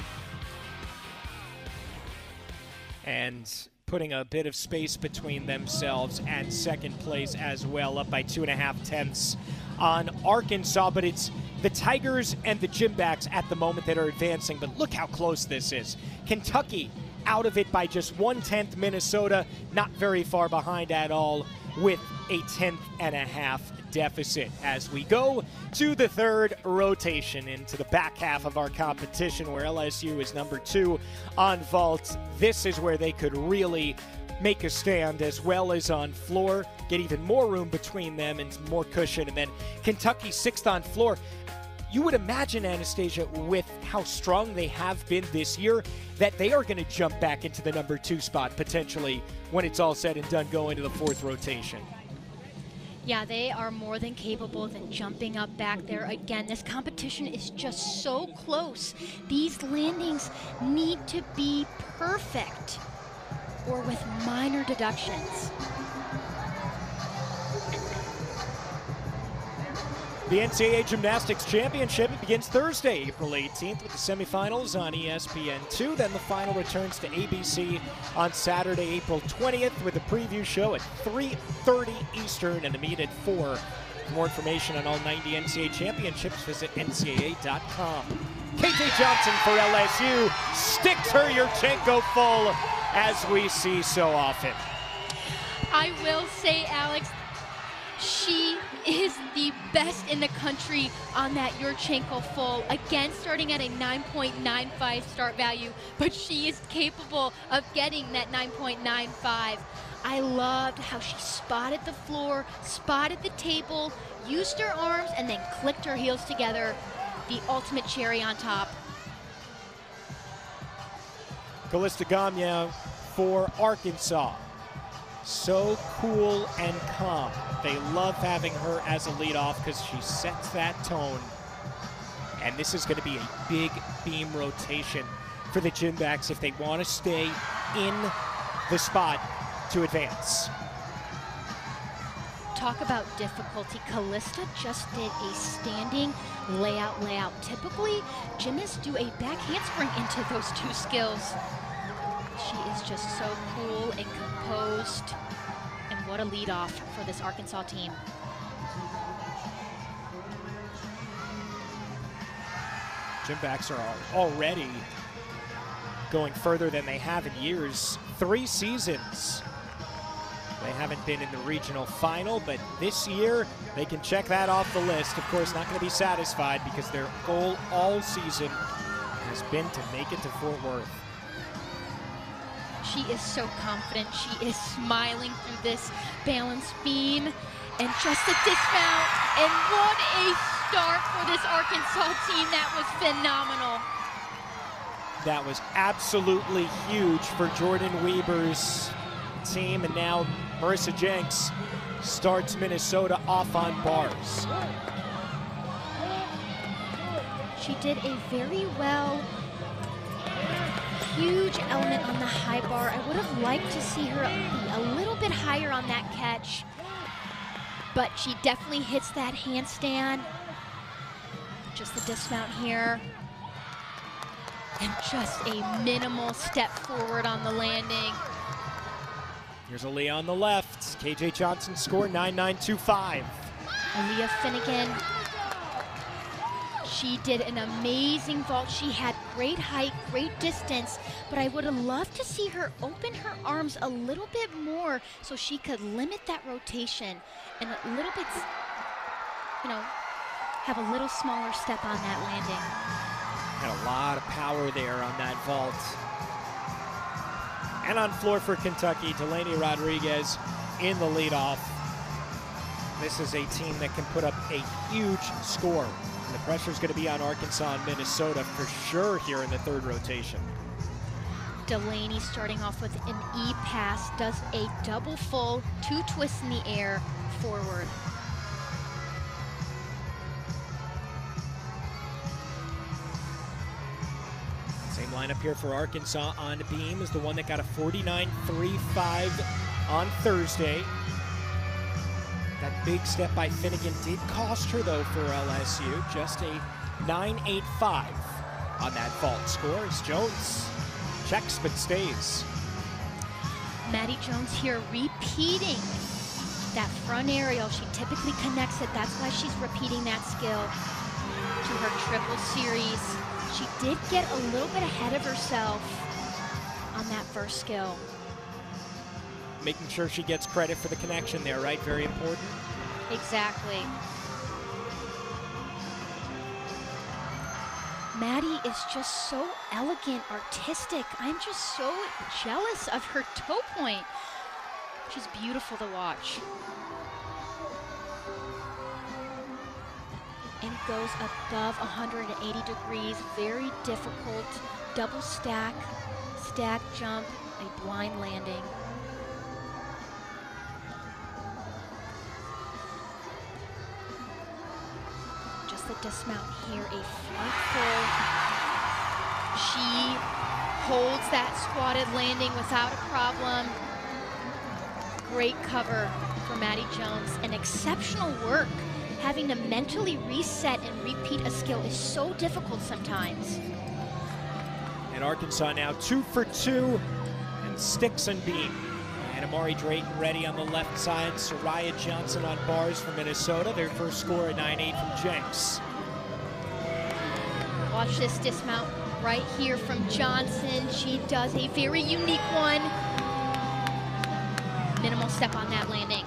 And putting a bit of space between themselves and second place as well, up by two and a half tenths on Arkansas. But it's the Tigers and the Gymbacks at the moment that are advancing. But look how close this is. Kentucky out of it by just one-tenth. Minnesota not very far behind at all with a tenth and a half deficit as we go to the third rotation into the back half of our competition, where L S U is number two on vault. This is where they could really make a stand, as well as on floor, get even more room between them and more cushion. And then Kentucky sixth on floor. You would imagine, Anastasia, with how strong they have been this year, that they are going to jump back into the number two spot potentially when it's all said and done, go into the fourth rotation. Yeah, they are more than capable than jumping up back there again. This competition is just so close. These landings need to be perfect or with minor deductions. The N C double A Gymnastics Championship begins Thursday, April eighteenth, with the semifinals on E S P N two. Then the final returns to A B C on Saturday, April twentieth, with a preview show at three thirty Eastern and a meet at four. For more information on all ninety N C double A championships, visit N C double A dot com. K J Johnson for L S U sticks her Yurchenko full, as we see so often. I will say, Alex, she is the best in the country on that Yurchenko full. Again, starting at a nine point nine five start value, but she is capable of getting that nine point nine five. I loved how she spotted the floor, spotted the table, used her arms, and then clicked her heels together. The ultimate cherry on top. Callista Gamia for Arkansas. So cool and calm. They love having her as a leadoff because she sets that tone. And this is going to be a big beam rotation for the Gymbacks if they want to stay in the spot to advance. Talk about difficulty. Callista just did a standing layout layout. Typically, gymnasts do a back handspring into those two skills. She is just so cool and composed, and what a leadoff for this Arkansas team. Gymbacks are already going further than they have in years. Three seasons they haven't been in the regional final, but this year they can check that off the list. Of course, not going to be satisfied because their goal all season has been to make it to Fort Worth. She is so confident. She is smiling through this balance beam. And just a dismount. And what a start for this Arkansas team. That was phenomenal. That was absolutely huge for Jordan Weber's team. And now Marissa Jenks starts Minnesota off on bars. She did a very well huge element on the high bar. I would have liked to see her be a little bit higher on that catch, but she definitely hits that handstand. Just the dismount here. And just a minimal step forward on the landing. Here's Aaliyah on the left. K J Johnson score nine nine two five. Aaliyah Finnegan. She did an amazing vault. She had great height, great distance, but I would have loved to see her open her arms a little bit more so she could limit that rotation and a little bit, you know, have a little smaller step on that landing. Had a lot of power there on that vault. And on floor for Kentucky, Delaney Rodriguez in the leadoff. This is a team that can put up a huge score. And the pressure's going to be on Arkansas and Minnesota for sure here in the third rotation. Delaney starting off with an E pass, does a double full, two twists in the air, forward. Same lineup here for Arkansas on beam is the one that got a forty-nine three five on Thursday. That big step by Finnegan did cost her, though, for L S U. Just a nine eight five on that vault score as Jones checks but stays. Maddie Jones here repeating that front aerial. She typically connects it. That's why she's repeating that skill to her triple series. She did get a little bit ahead of herself on that first skill. Making sure she gets credit for the connection there, right? Very important. Exactly. Maddie is just so elegant, artistic. I'm just so jealous of her toe point. She's beautiful to watch. And goes above one hundred eighty degrees. Very difficult. Double stack, stack jump, a blind landing. The dismount here, a front full. She holds that squatted landing without a problem. Great cover for Maddie Jones, and exceptional work. Having to mentally reset and repeat a skill is so difficult sometimes. And Arkansas now two for two, and sticks and beam. And Amari Drayton ready on the left side. Soraya Johnson on bars for Minnesota. Their first score, a nine eight from Jenks. Watch this dismount right here from Johnson. She does a very unique one. Minimal step on that landing.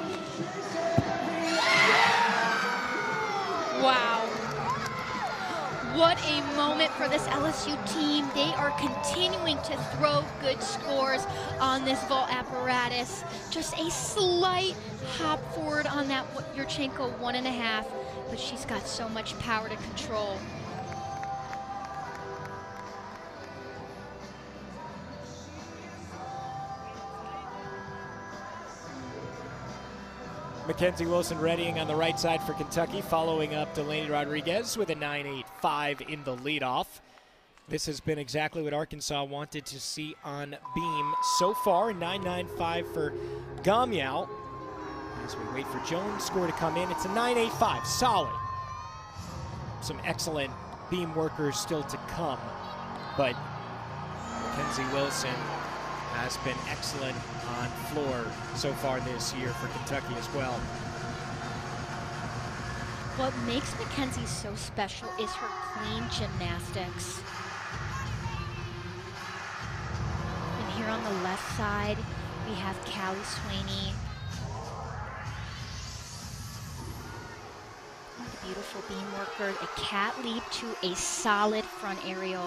Wow. What a moment for this L S U team. They are continuing to throw good scores on this vault apparatus. Just a slight hop forward on that Yurchenko one and a half, but she's got so much power to control. Mackenzie Wilson readying on the right side for Kentucky, following up Delaney Rodriguez with a nine eight five in the leadoff. This has been exactly what Arkansas wanted to see on beam so far. nine nine five for Gamiao. As we wait for Jones' score to come in, it's a nine eight five, solid. Some excellent beam workers still to come, but Mackenzie Wilson has been excellent on floor so far this year for Kentucky as well. What makes Mackenzie so special is her clean gymnastics. And here on the left side, we have Callie Swaney. A beautiful beam worker, a cat leap to a solid front aerial.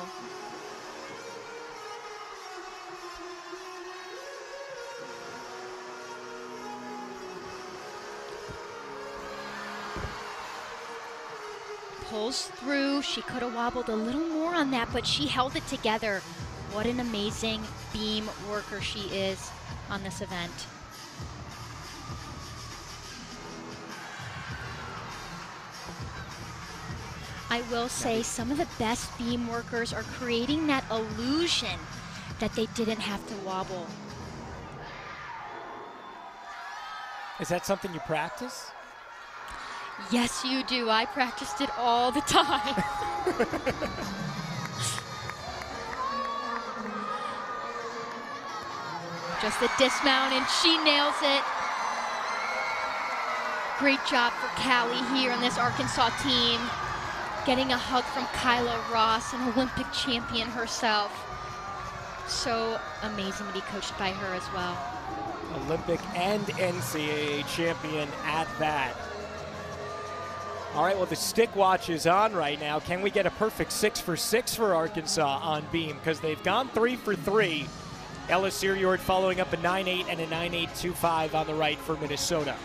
Pulls through. She could have wobbled a little more on that, but she held it together. What an amazing beam worker she is on this event. I will say some of the best beam workers are creating that illusion that they didn't have to wobble. Is that something you practice? Yes, you do. I practiced it all the time. Just a dismount, and she nails it. Great job for Callie here on this Arkansas team. Getting a hug from Kyla Ross, an Olympic champion herself. So amazing to be coached by her as well. Olympic and N C A A champion at that. All right, well, the stick watch is on right now. Can we get a perfect six for six for Arkansas on beam? Because they've gone three for three. Ella Siriord following up a nine eight and a nine eight two five on the right for Minnesota.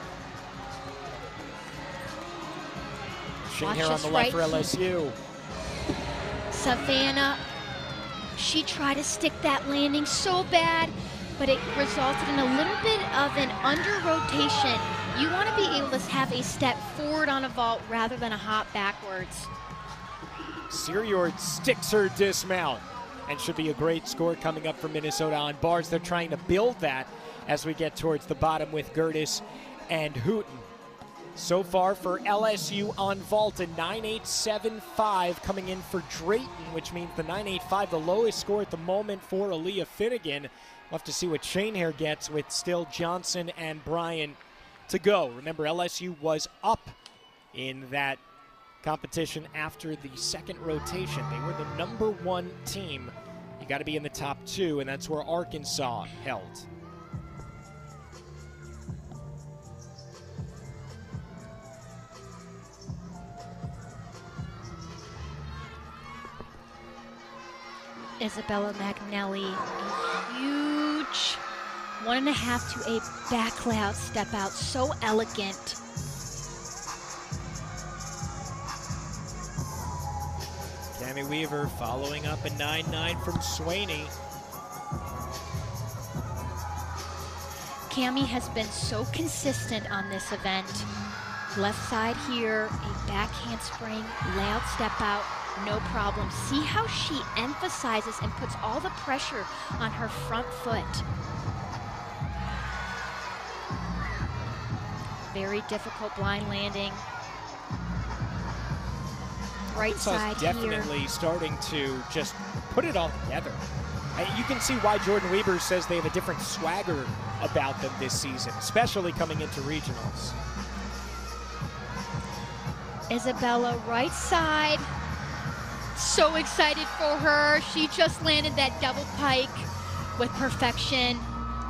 Shane here on the left for L S U. Savannah, she tried to stick that landing so bad, but it resulted in a little bit of an under rotation. You want to be able to have a step forward on a vault rather than a hop backwards. Siriord sticks her dismount, and should be a great score coming up for Minnesota on bars. They're trying to build that as we get towards the bottom with Gertis and hootin'. So far for L S U on vault, a nine eight seven five coming in for Drayton, which means the nine eight five, the lowest score at the moment for Aaliyah Finnegan. We'll have to see what Schoenherr gets with still Johnson and Bryan to go. Remember, L S U was up in that competition after the second rotation. They were the number one team. You got to be in the top two, and that's where Arkansas held. Isabella Magnelli, a huge one and a half to a back layout step out, so elegant. Cami Weaver following up a nine nine from Swaney. Cami has been so consistent on this event. Left side here, a back handspring, layout step out, no problem. See how she emphasizes and puts all the pressure on her front foot. Very difficult blind landing. Right side here. Definitely starting to just put it all together. You can see why Jordan Weber says they have a different swagger about them this season, especially coming into regionals. Isabella, right side. So excited for her. She just landed that double pike with perfection.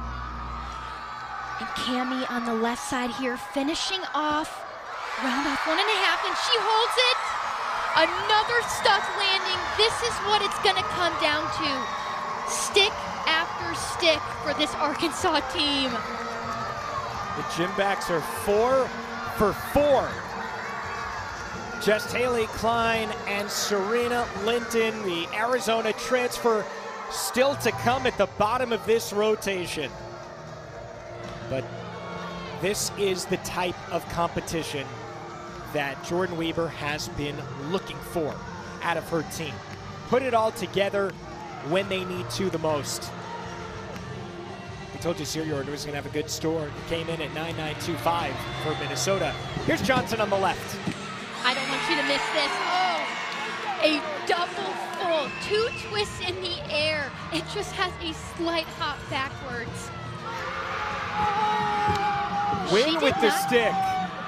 And Cami on the left side here, finishing off. Round off one and a half, and she holds it. Another stuck landing. This is what it's gonna come down to. Stick after stick for this Arkansas team. The gym backs are four for four. Just Haley Klein and Serena Linton, the Arizona transfer, still to come at the bottom of this rotation. But this is the type of competition that Jordan Weber has been looking for out of her team. Put it all together when they need to the most. I told you Searyard was going to have a good score. He came in at nine nine two five for Minnesota. Here's Johnson on the left. I don't want you to miss this. Oh, a double full, two twists in the air. It just has a slight hop backwards. Win with the not. stick.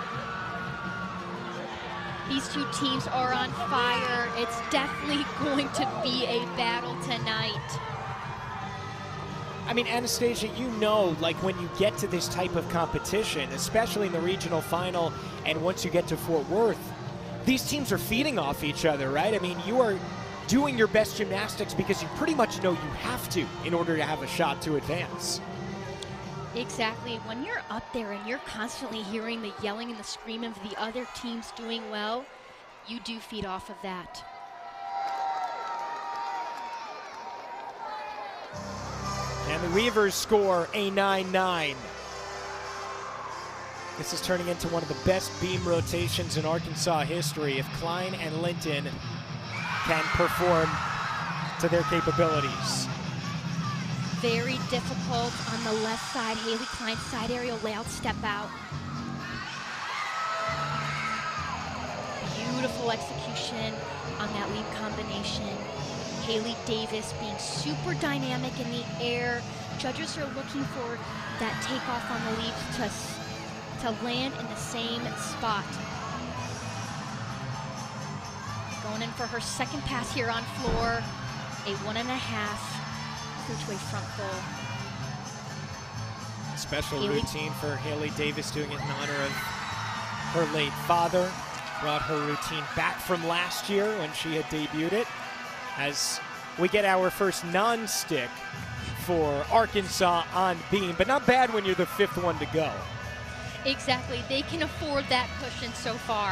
These two teams are on fire. It's definitely going to be a battle tonight. I mean, Anastasia, you know, like when you get to this type of competition, especially in the regional final, and once you get to Fort Worth, these teams are feeding off each other, right? I mean, you are doing your best gymnastics because you pretty much know you have to in order to have a shot to advance. Exactly. When you're up there and you're constantly hearing the yelling and the screaming of the other teams doing well, you do feed off of that. And the Weavers score a nine nine. This is turning into one of the best beam rotations in Arkansas history if Klein and Linton can perform to their capabilities. Very difficult on the left side. Haley Klein side aerial layout step out. Beautiful execution on that leap combination. Haley Davis being super dynamic in the air. Judges are looking for that takeoff on the leap to, to land in the same spot. Going in for her second pass here on floor. A one and a half. To a front full. Special Haley. routine for Haley Davis, doing it in honor of her late father. Brought her routine back from last year when she had debuted it. As we get our first non-stick for Arkansas on beam, but not bad when you're the fifth one to go. Exactly, they can afford that cushion so far.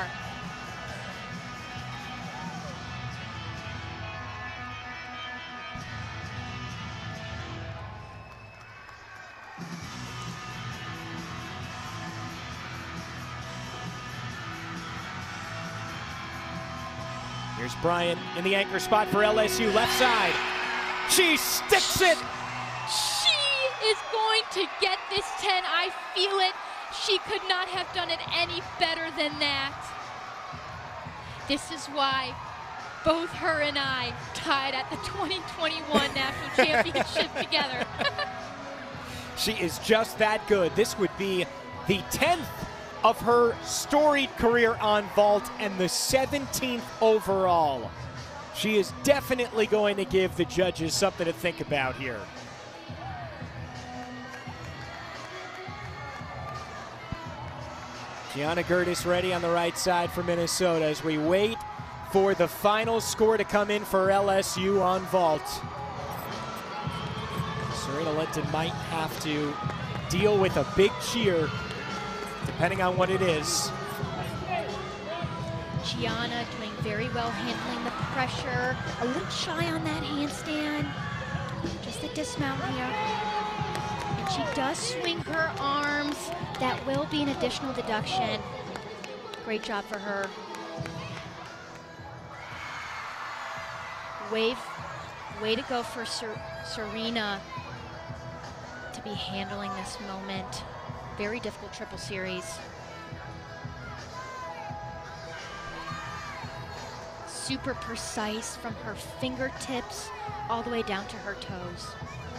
Here's Bryan in the anchor spot for L S U, left side. She sticks it. She is going to get this ten. I feel it. She could not have done it any better than that. This is why both her and I tied at the twenty twenty-one National Championship together. She is just that good. This would be the tenth of her storied career on vault and the seventeenth overall. She is definitely going to give the judges something to think about here. Gianna Gertis ready on the right side for Minnesota as we wait for the final score to come in for L S U on vault. Serena Linton might have to deal with a big cheer, depending on what it is. Gianna doing very well handling the pressure. A little shy on that handstand. Just a dismount here. And she does swing her arms. That will be an additional deduction. Great job for her. Wave, way to go for Ser Serena to be handling this moment. Very difficult triple series. Super precise from her fingertips all the way down to her toes.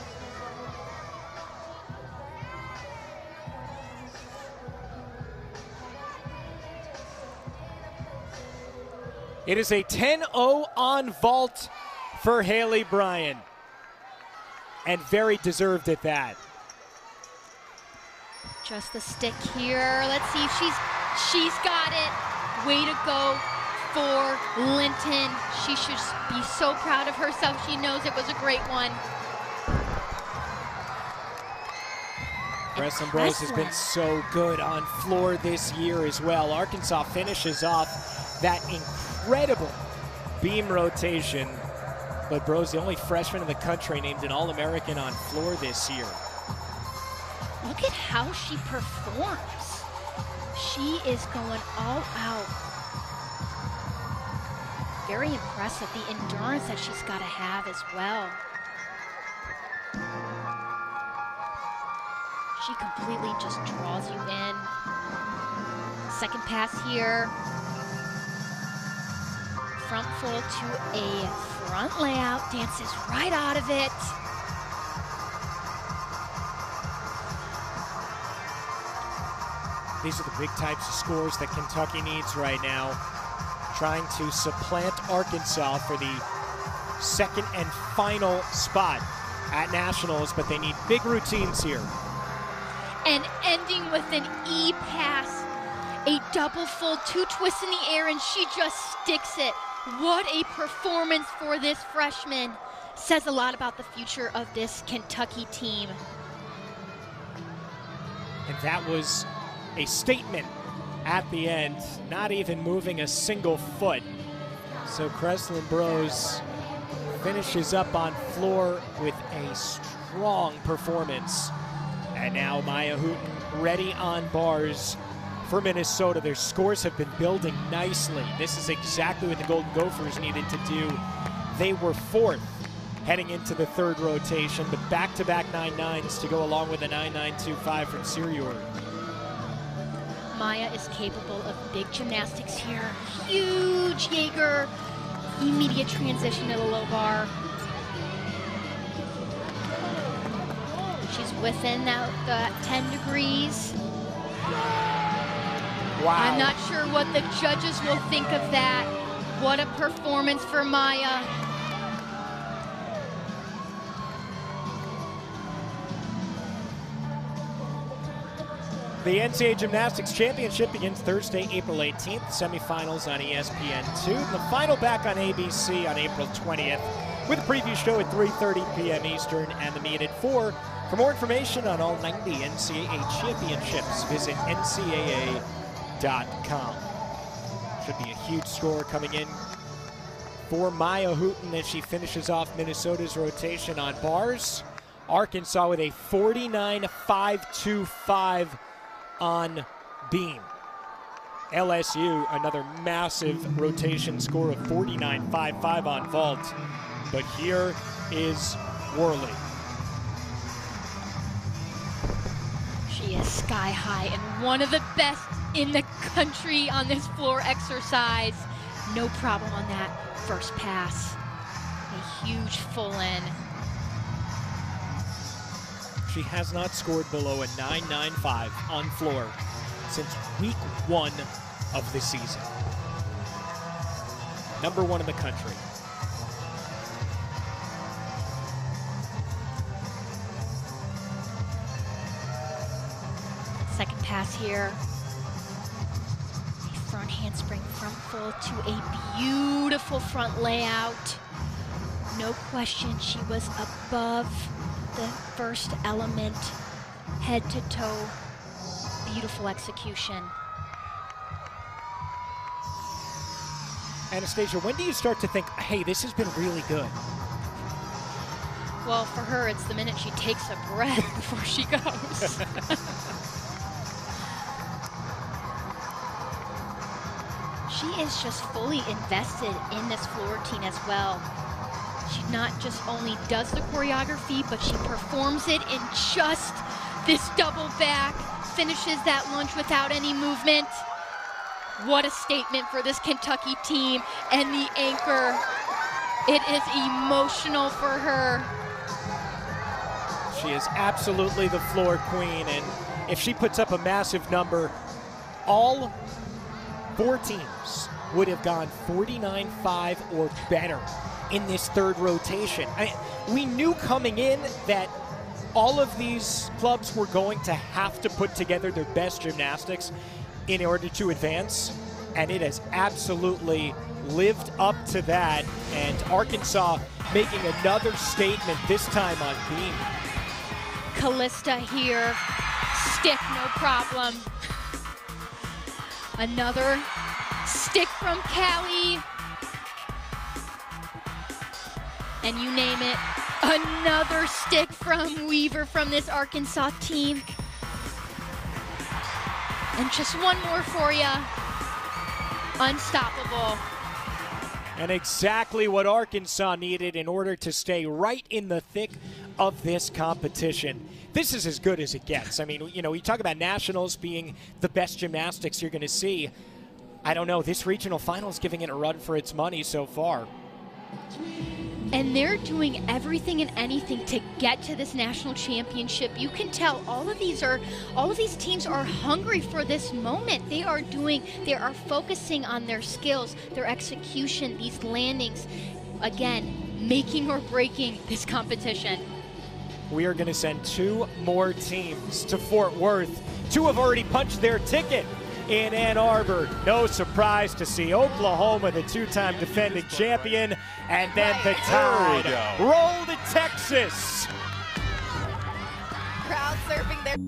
It is a ten oh on vault for Haley Bryan, and very deserved at that. Just the stick here. Let's see if she's she's got it. Way to go for Linton. She should be so proud of herself. She knows it was a great one. Kreslin Brose has been so good on floor this year as well. Arkansas finishes off that incredible beam rotation, but Brose, the only freshman in the country named an All-American on floor this year. Look at how she performs. She is going all out. Very impressive, the endurance that she's got to have as well. She completely just draws you in. Second pass here. Front full to a front layout, dances right out of it. These are the big types of scores that Kentucky needs right now. Trying to supplant Arkansas for the second and final spot at Nationals, but they need big routines here. And ending with an E pass, a double full, two twists in the air, and she just sticks it. What a performance for this freshman. Says a lot about the future of this Kentucky team. And that was a statement at the end, not even moving a single foot. So Kreslin Brose finishes up on floor with a strong performance. And now Maya Hooten ready on bars for Minnesota. Their scores have been building nicely. This is exactly what the Golden Gophers needed to do. They were fourth heading into the third rotation, but back-to-back nine nines to go along with a nine nine two five from Sirior. Maya is capable of big gymnastics here. Huge Jaeger. Immediate transition to the low bar. She's within that, that ten degrees. Wow. I'm not sure what the judges will think of that. What a performance for Maya. The N C A A Gymnastics Championship begins Thursday, April eighteenth. Semifinals on E S P N two. And the final back on A B C on April twentieth with a preview show at three thirty p m Eastern and the meet at four. For more information on all ninety N C A A championships, visit N C A A dot com. Should be a huge score coming in for Maya Hooten as she finishes off Minnesota's rotation on bars. Arkansas with a forty-nine five two five on beam. L S U, another massive rotation score of forty-nine five five on vault. But here is Worley. She is sky high and one of the best in the country on this floor exercise. No problem on that first pass. A huge full in. She has not scored below a nine nine five on floor since week one of the season. Number one in the country. Second pass here. A front handspring, front full to a beautiful front layout. No question, she was above the first element, head to toe. Beautiful execution. Anastasia, when do you start to think, hey, this has been really good? Well, for her, it's the minute she takes a breath before she goes. She is just fully invested in this floor routine as well. She not just only does the choreography, but she performs it in just this double back, finishes that lunge without any movement. What a statement for this Kentucky team and the anchor. It is emotional for her. She is absolutely the floor queen, and if she puts up a massive number, all four teams would have gone forty-nine five or better in this third rotation. I, we knew coming in that all of these clubs were going to have to put together their best gymnastics in order to advance, and it has absolutely lived up to that. And Arkansas making another statement, this time on beam. Callista here, stick, no problem. Another stick from Callie. And you name it, another stick from Weaver from this Arkansas team. And just one more for you. Unstoppable. And exactly what Arkansas needed in order to stay right in the thick of this competition. This is as good as it gets. I mean, you know, you talk about nationals being the best gymnastics you're going to see. I don't know, this regional final is giving it a run for its money so far. And they're doing everything and anything to get to this national championship. You can tell all of these are, all of these teams are hungry for this moment. They are doing, they are focusing on their skills, their execution, these landings. Again, making or breaking this competition. We are going to send two more teams to Fort Worth. Two have already punched their ticket in Ann Arbor. No surprise to see Oklahoma, the two-time defending champion, and then the Tide roll to Texas. Crowd surfing there.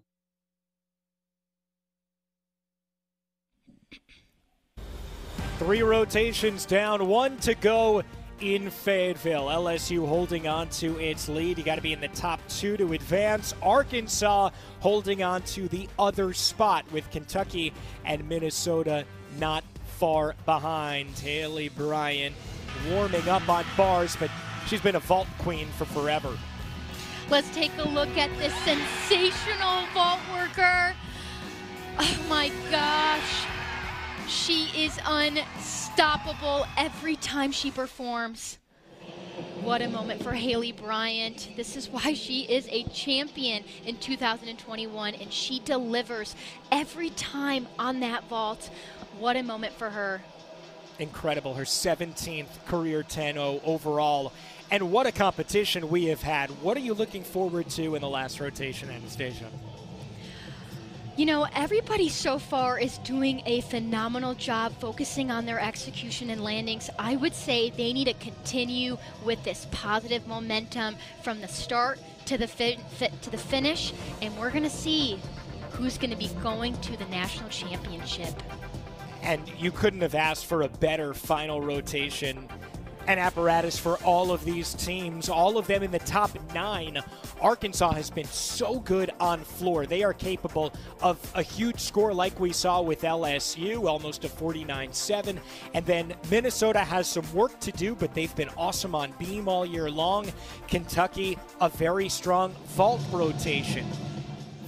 Three rotations down, one to go in Fayetteville. L S U holding on to its lead. You got to be in the top two to advance. Arkansas holding on to the other spot with Kentucky and Minnesota not far behind. Haley Bryant warming up on bars, but she's been a vault queen for forever. Let's take a look at this sensational vault worker. Oh my gosh. She is unstoppable every time she performs. What a moment for Haley Bryant. This is why she is a champion in two thousand twenty-one, and she delivers every time on that vault. What a moment for her. Incredible, her seventeenth career ten oh overall. And what a competition we have had. What are you looking forward to in the last rotation, Anastasia? You know, everybody so far is doing a phenomenal job focusing on their execution and landings. I would say they need to continue with this positive momentum from the start to the fi fi to the finish, and we're going to see who's going to be going to the national championship. And you couldn't have asked for a better final rotation and apparatus for all of these teams, all of them in the top nine. Arkansas has been so good on floor. They are capable of a huge score like we saw with L S U, almost a forty-nine seven. And then Minnesota has some work to do, but they've been awesome on beam all year long. Kentucky, a very strong vault rotation.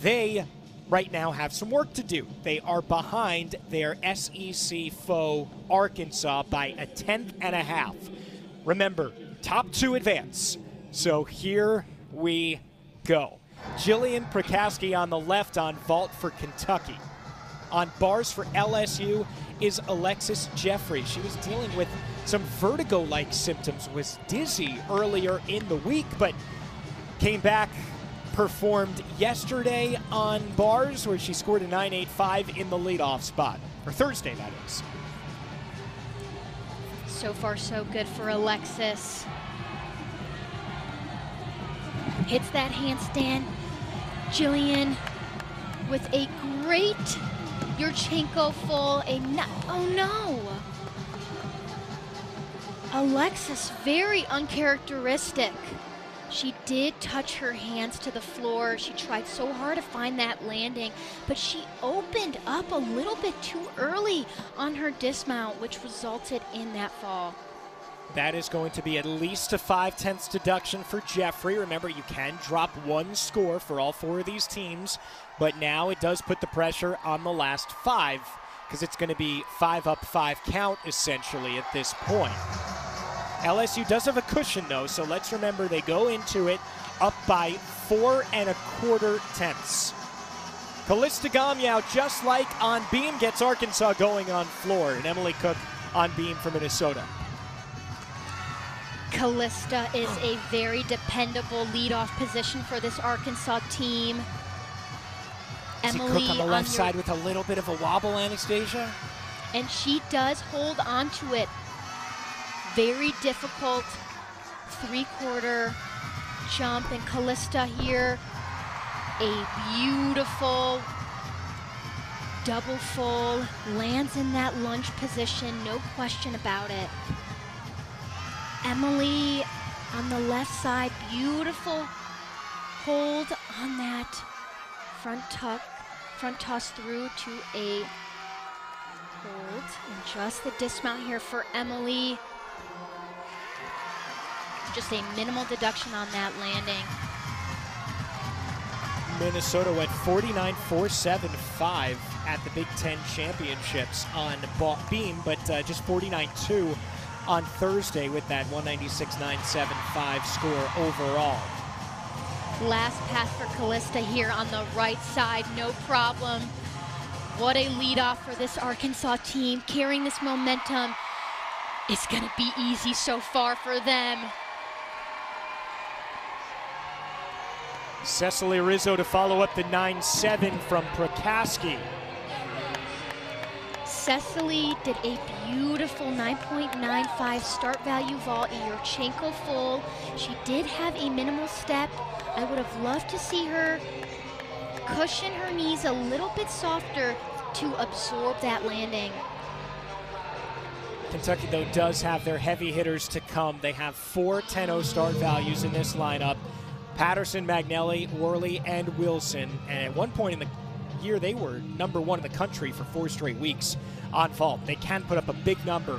they right now have some work to do. They are behind their S E C foe, Arkansas, by a tenth and a half. Remember, top two advance. So here we go. Jillian Prokaski on the left on vault for Kentucky. On bars for L S U is Alexis Jeffrey. She was dealing with some vertigo-like symptoms, was dizzy earlier in the week, but came back, performed yesterday on bars where she scored a nine eighty-five in the leadoff spot. Or Thursday, that is. So far, so good for Alexis. Hits that handstand. Jillian with a great Yurchenko full. A no, oh no. Alexis, very uncharacteristic. She did touch her hands to the floor. She tried so hard to find that landing, but she opened up a little bit too early on her dismount, which resulted in that fall. That is going to be at least a five-tenths deduction for Jeffrey. Remember, you can drop one score for all four of these teams, but now it does put the pressure on the last five because it's going to be five up, five count essentially at this point. L S U does have a cushion, though, so let's remember they go into it up by four and a quarter tenths. Callista Gamyau, just like on beam, gets Arkansas going on floor, and Emily Cook on beam for Minnesota. Callista is a very dependable leadoff position for this Arkansas team. See Emily Cook on the left on side with a little bit of a wobble, Anastasia. And she does hold on to it. Very difficult three-quarter jump, and Callista here, a beautiful double full, lands in that lunge position, no question about it. Emily on the left side, beautiful hold on that front tuck, front toss through to a hold, and just the dismount here for Emily. Just a minimal deduction on that landing. Minnesota went forty-nine four seven five at the Big Ten Championships on beam, but uh, just forty-nine two on Thursday with that one ninety-six nine seventy-five score overall. Last pass for Callista here on the right side, no problem. What a leadoff for this Arkansas team. Carrying this momentum is gonna be easy so far for them. Cecily Rizzo to follow up the nine seven from Prokaski. Cecily did a beautiful nine point nine five start value vault in Yurchenko full. She did have a minimal step. I would have loved to see her cushion her knees a little bit softer to absorb that landing. Kentucky, though, does have their heavy hitters to come. They have four ten oh start values in this lineup. Patterson, Magnelli, Worley, and Wilson. And at one point in the year, they were number one in the country for four straight weeks on vault. They can put up a big number.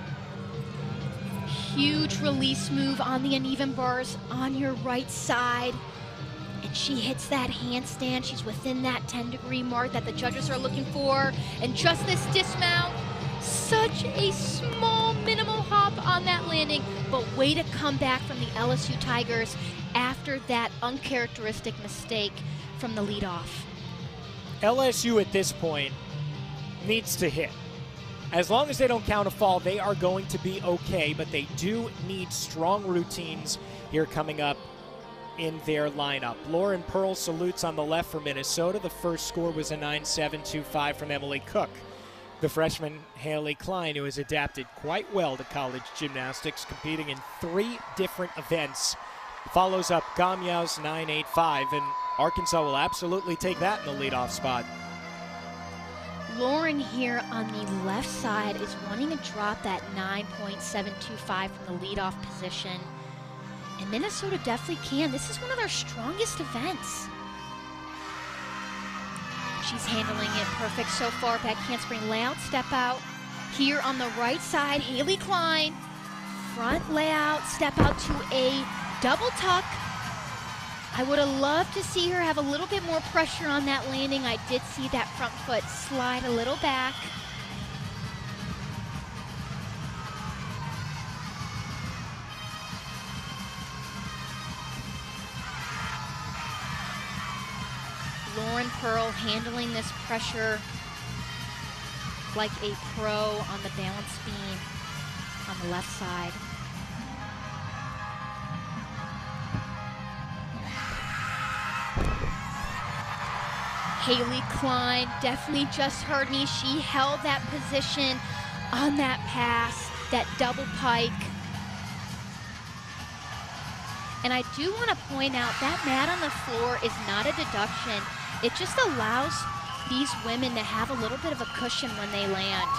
Huge release move on the uneven bars on your right side. And she hits that handstand. She's within that ten degree mark that the judges are looking for. And just this dismount, such a small minimal hop on that landing, but way to come back from the L S U Tigers after that uncharacteristic mistake from the leadoff. L S U at this point needs to hit. As long as they don't count a fall, they are going to be okay, but they do need strong routines here coming up in their lineup. Lauren Pearl salutes on the left for Minnesota. The first score was a nine seven two five from Emily Cook. The freshman Haley Klein, who has adapted quite well to college gymnastics, competing in three different events, follows up Gamyau's nine eighty-five, and Arkansas will absolutely take that in the leadoff spot. Lauren here on the left side is wanting to drop that nine point seven two five from the leadoff position. And Minnesota definitely can. This is one of their strongest events. She's handling it perfect so far. Back handspring layout, step out. Here on the right side, Haley Klein. Front layout, step out to a double tuck. I would have loved to see her have a little bit more pressure on that landing. I did see that front foot slide a little back. Lauren Pearl handling this pressure like a pro on the balance beam on the left side. Haley Klein definitely just heard me. She held that position on that pass, that double pike. And I do want to point out that mat on the floor is not a deduction. It just allows these women to have a little bit of a cushion when they land.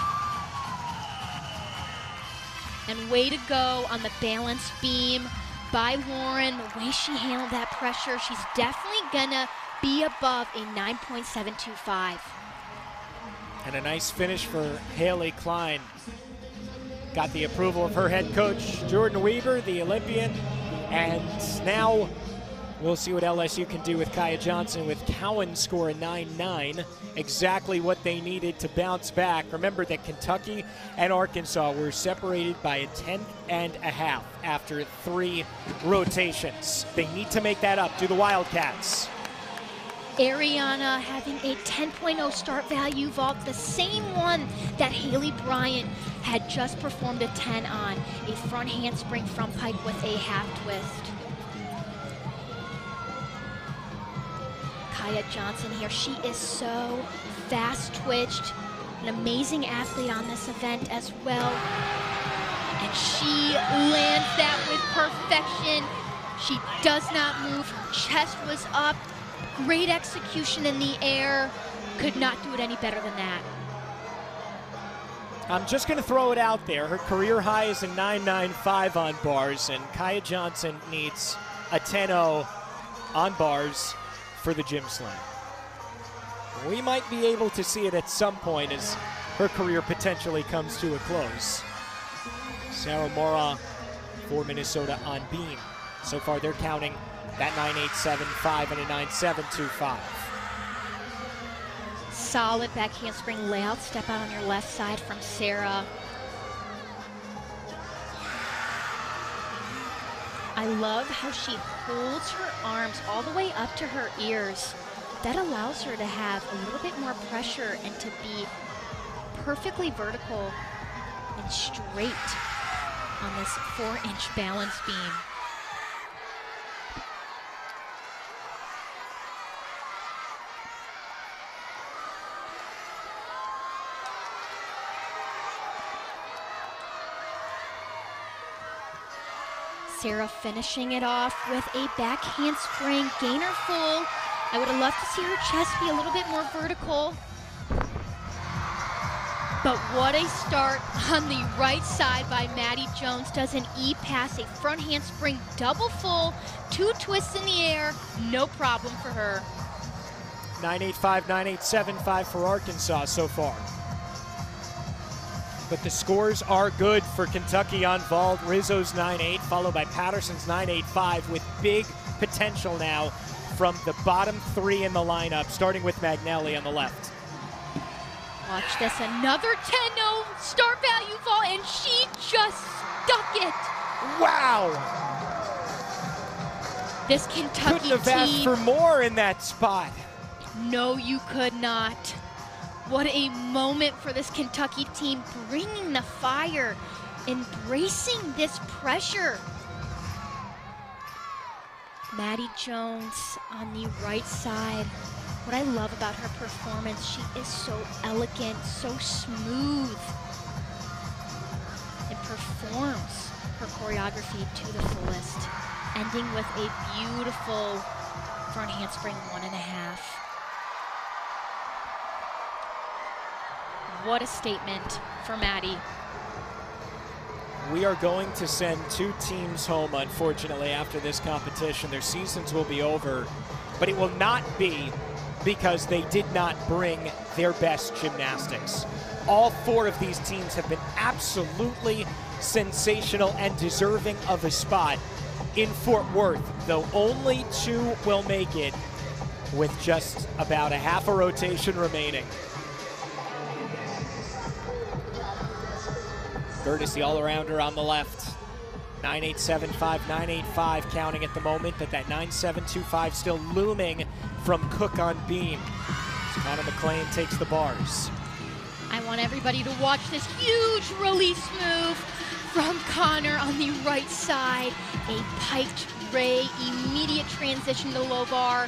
And way to go on the balance beam by Lauren. The way she handled that pressure, she's definitely gonna be above a nine point seven two five. And a nice finish for Haley Klein. Got the approval of her head coach, Jordan Weaver, the Olympian. And now we'll see what L S U can do with Kaya Johnson, with Cowan score a nine nine. Exactly what they needed to bounce back. Remember that Kentucky and Arkansas were separated by a tenth and a half after three rotations. They need to make that up. Do the Wildcats. Ariana having a ten point oh start value vault, the same one that Haley Bryant had just performed a ten on. A front handspring front pike with a half twist. Kaya Johnson here, she is so fast twitched, an amazing athlete on this event as well. And she lands that with perfection. She does not move, her chest was up. Great execution in the air. Could not do it any better than that. I'm just going to throw it out there. Her career high is a nine nine five on bars, and Kaya Johnson needs a ten oh on bars for the gym slam. We might be able to see it at some point as her career potentially comes to a close. Sarah Mora for Minnesota on beam. So far they're counting that nine eight seven five and a nine seven two five. Solid back handspring layout, step out on your left side from Sarah. I love how she holds her arms all the way up to her ears. That allows her to have a little bit more pressure and to be perfectly vertical and straight on this four inch balance beam. Sarah finishing it off with a back handspring, gainer full. I would have loved to see her chest be a little bit more vertical. But what a start on the right side by Maddie Jones. Does an E pass, a front handspring, double full, two twists in the air, no problem for her. nine eight five, nine eight seven five for Arkansas so far. But the scores are good for Kentucky on vault. Rizzo's nine eight, followed by Patterson's nine eight five, with big potential now from the bottom three in the lineup, starting with Magnelli on the left. Watch this, another ten oh start value vault, and she just stuck it. Wow! This Kentucky Couldn't have asked team, for more in that spot. no, you could not. What a moment for this Kentucky team, bringing the fire, embracing this pressure. Maddie Jones on the right side. What I love about her performance, she is so elegant, so smooth, and performs her choreography to the fullest, ending with a beautiful front handspring one and a half. What a statement for Maddie. We are going to send two teams home, unfortunately, after this competition. Their seasons will be over, but it will not be because they did not bring their best gymnastics. All four of these teams have been absolutely sensational and deserving of a spot in Fort Worth, though only two will make it with just about a half a rotation remaining. Gertis, the all-arounder on the left. nine eight seven five, nine eight five counting at the moment, but that nine seven two five still looming from Cook on beam. So Connor McLean takes the bars. I want everybody to watch this huge release move from Connor on the right side. A piked ray, immediate transition to low bar.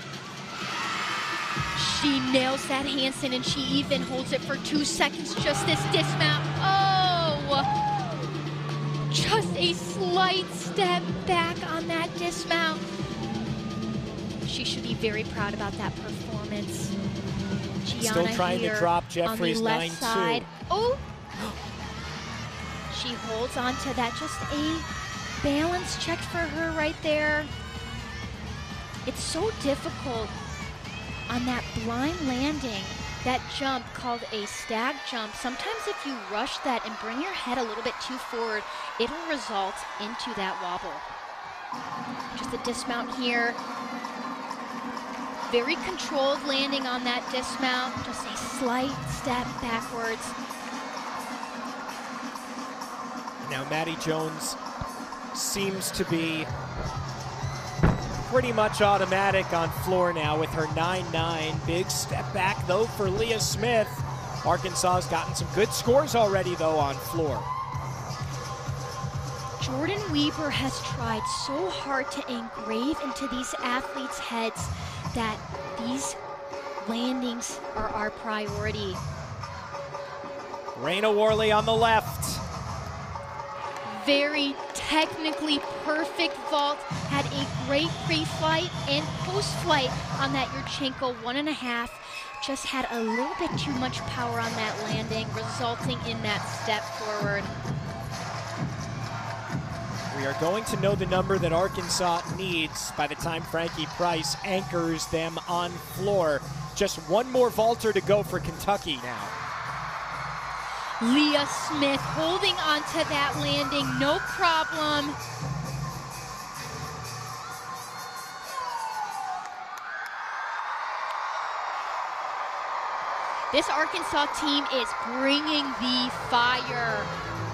She nails that handstand and she even holds it for two seconds, just this dismount. Oh! Just a slight step back on that dismount. She should be very proud about that performance. Gianna Still trying to drop Jeffries nine two. Oh! She holds on to that. Just a balance check for her right there. It's so difficult on that blind landing, that jump called a stag jump. Sometimes if you rush that and bring your head a little bit too forward, it'll result into that wobble. Just a dismount here. Very controlled landing on that dismount. Just a slight step backwards. Now Maddie Jones seems to be pretty much automatic on floor now with her nine nine. Big step back though for Leah Smith. Arkansas has gotten some good scores already though on floor. Jordan Weber has tried so hard to engrave into these athletes' heads that these landings are our priority. Raina Worley on the left. Very technically perfect vault. Had a great pre-flight and post-flight on that Yurchenko one and a half. Just had a little bit too much power on that landing, resulting in that step forward. We are going to know the number that Arkansas needs by the time Frankie Price anchors them on floor. Just one more vaulter to go for Kentucky now. Leah Smith holding on to that landing, no problem. This Arkansas team is bringing the fire.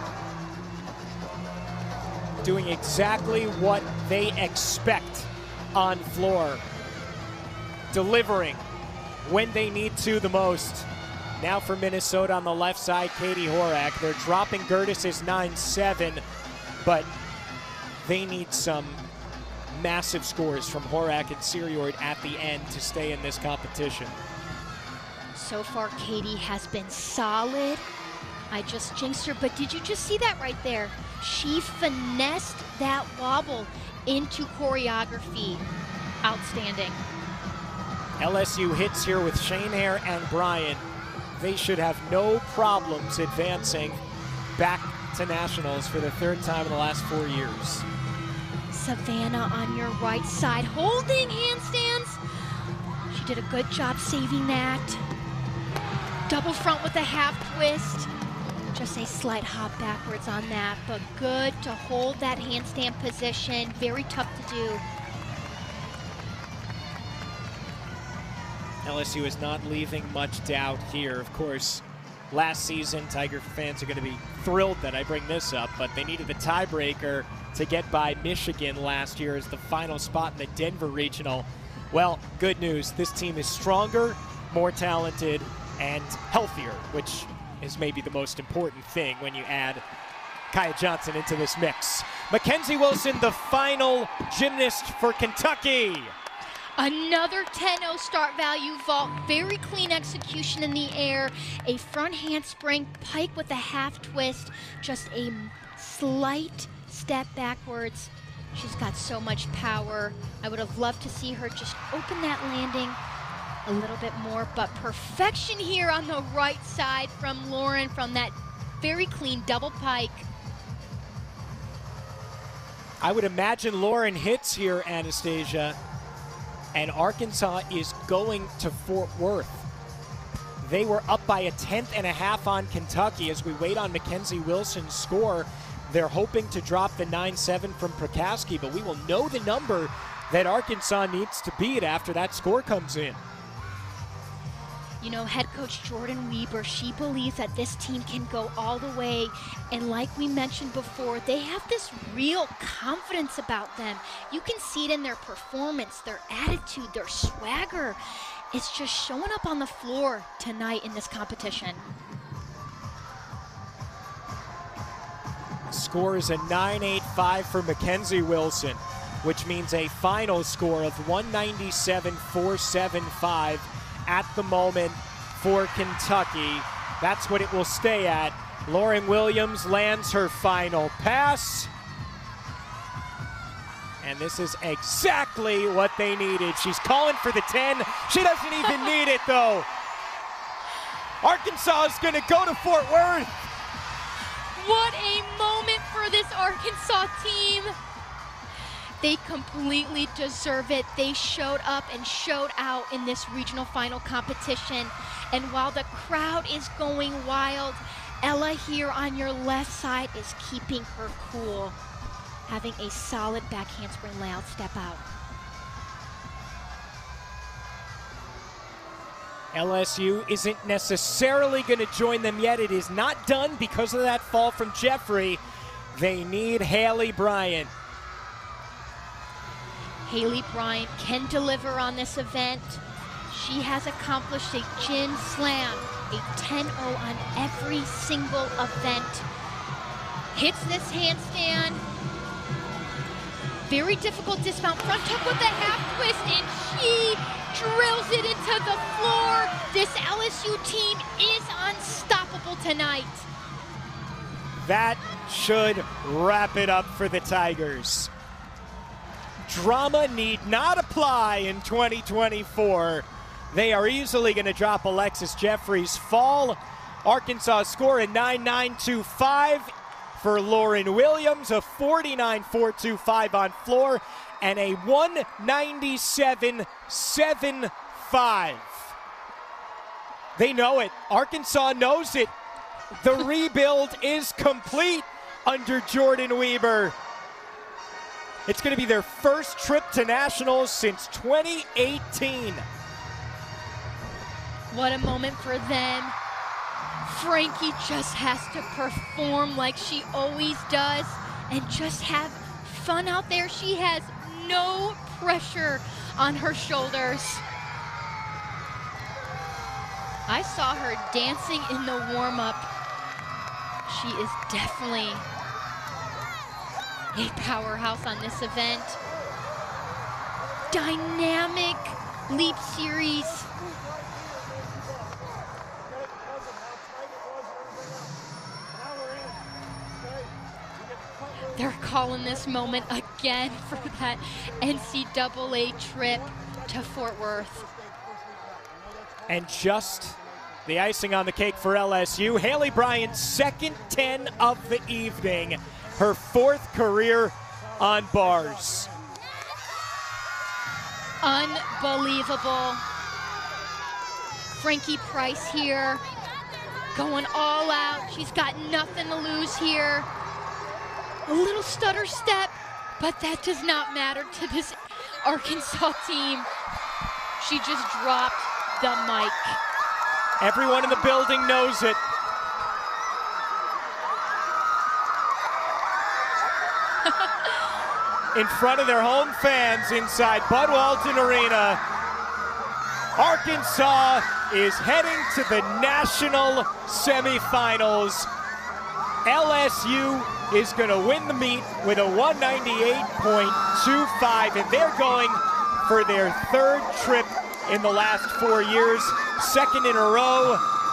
Doing exactly what they expect on floor. Delivering when they need to the most. Now for Minnesota on the left side, Katie Horak. They're dropping Gertis' nine seven, but they need some massive scores from Horak and Sirjord at the end to stay in this competition. So far, Katie has been solid. I just jinxed her, but did you just see that right there? She finessed that wobble into choreography. Outstanding. L S U hits here with Schoenherr and Bryant. They should have no problems advancing back to nationals for the third time in the last four years. Savannah on your right side, holding handstands. She did a good job saving that. Double front with a half twist. Just a slight hop backwards on that, but good to hold that handstand position. Very tough to do. L S U is not leaving much doubt here. Of course, last season, Tiger fans are going to be thrilled that I bring this up, but they needed the tiebreaker to get by Michigan last year as the final spot in the Denver Regional. Well, good news. This team is stronger, more talented, and healthier, which is maybe the most important thing when you add Kaya Johnson into this mix. Mackenzie Wilson, the final gymnast for Kentucky. Another ten oh start value vault, very clean execution in the air, a front handspring, pike with a half twist, just a slight step backwards. She's got so much power. I would have loved to see her just open that landing a little bit more, but perfection here on the right side from Lauren from that very clean double pike. I would imagine Lauren hits here, Anastasia, and Arkansas is going to Fort Worth. They were up by a tenth and a half on Kentucky as we wait on Mackenzie Wilson's score. They're hoping to drop the nine seven from Prokaski, but we will know the number that Arkansas needs to beat after that score comes in. You know, head coach Jordan Weber, she believes that this team can go all the way. And like we mentioned before, they have this real confidence about them. You can see it in their performance, their attitude, their swagger. It's just showing up on the floor tonight in this competition. Score is a nine eight five for Mackenzie Wilson, which means a final score of one ninety-seven four seventy-five at the moment for Kentucky. That's what it will stay at. Lauren Williams lands her final pass. And this is exactly what they needed. She's calling for the ten. She doesn't even need it, though. Arkansas is going to go to Fort Worth. What a moment for this Arkansas team. They completely deserve it. They showed up and showed out in this regional final competition. And while the crowd is going wild, Ella here on your left side is keeping her cool, having a solid back handspring layout step out. L S U isn't necessarily going to join them yet. It is not done because of that fall from Jeffrey. They need Haley Bryant. Haley Bryant can deliver on this event. She has accomplished a gym slam, a ten oh on every single event. Hits this handstand. Very difficult dismount. Front tuck with the half twist, and she drills it into the floor. This L S U team is unstoppable tonight. That should wrap it up for the Tigers. Drama need not apply in twenty twenty-four. They are easily going to drop Alexis Jeffrey's fall. Arkansas score a nine nine two five for Lauren Williams, a forty-nine four twenty-five on floor, and a one ninety-seven seventy-five. They know it. Arkansas knows it. The rebuild is complete under Jordan Weber. It's going to be their first trip to nationals since twenty eighteen. What a moment for them. Frankie just has to perform like she always does and just have fun out there. She has no pressure on her shoulders. I saw her dancing in the warm-up. She is definitely a powerhouse on this event. Dynamic leap series. They're calling this moment again for that N C double A trip to Fort Worth. And just the icing on the cake for L S U, Haley Bryant's second ten of the evening, her fourth career on bars. Unbelievable. Frankie Price here, going all out. She's got nothing to lose here. A little stutter step, but that does not matter to this Arkansas team. She just dropped the mic. Everyone in the building knows it. In front of their home fans inside Bud Walton Arena, Arkansas is heading to the national semifinals. L S U is going to win the meet with a one ninety-eight point two five, and they're going for their third trip in the last four years, second in a row.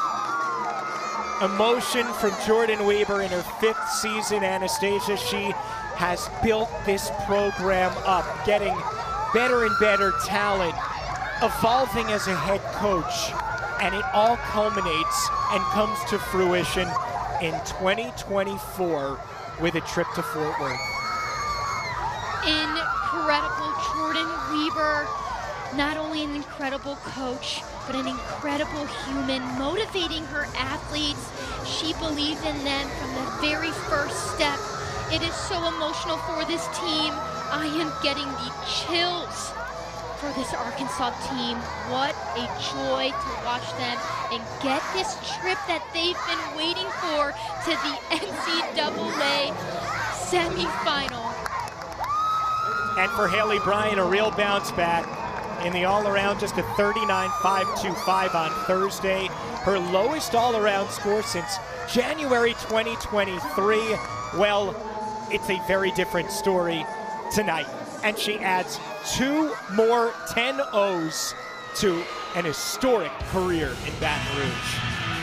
Emotion from Jordan Weber in her fifth season. Anastasia, she has built this program up, getting better and better talent, evolving as a head coach, and it all culminates and comes to fruition in twenty twenty-four with a trip to Fort Worth. Incredible. Jordan Weber, not only an incredible coach, but an incredible human, motivating her athletes. She believed in them from the very first step It is so emotional for this team. I am getting the chills for this Arkansas team. What a joy to watch them and get this trip that they've been waiting for to the N C double A semifinal. And for Haley Bryant, a real bounce back in the all-around, just a thirty-nine five twenty-five on Thursday. Her lowest all-around score since January twenty twenty-three. Well, it's a very different story tonight. And she adds two more ten ohs to an historic career in Baton Rouge.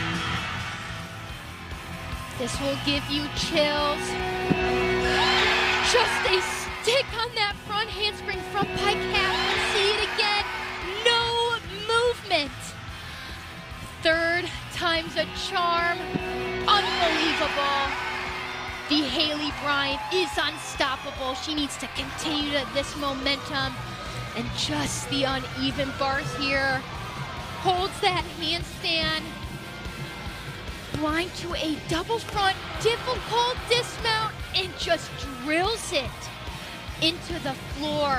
This will give you chills. Just a stick on that front handspring front pike half. Let's see it again. No movement. Third time's a charm. Unbelievable. The Haley Bryant is unstoppable. She needs to continue to this momentum. And just the uneven bars here. Holds that handstand. Blind to a double front, difficult dismount, and just drills it into the floor.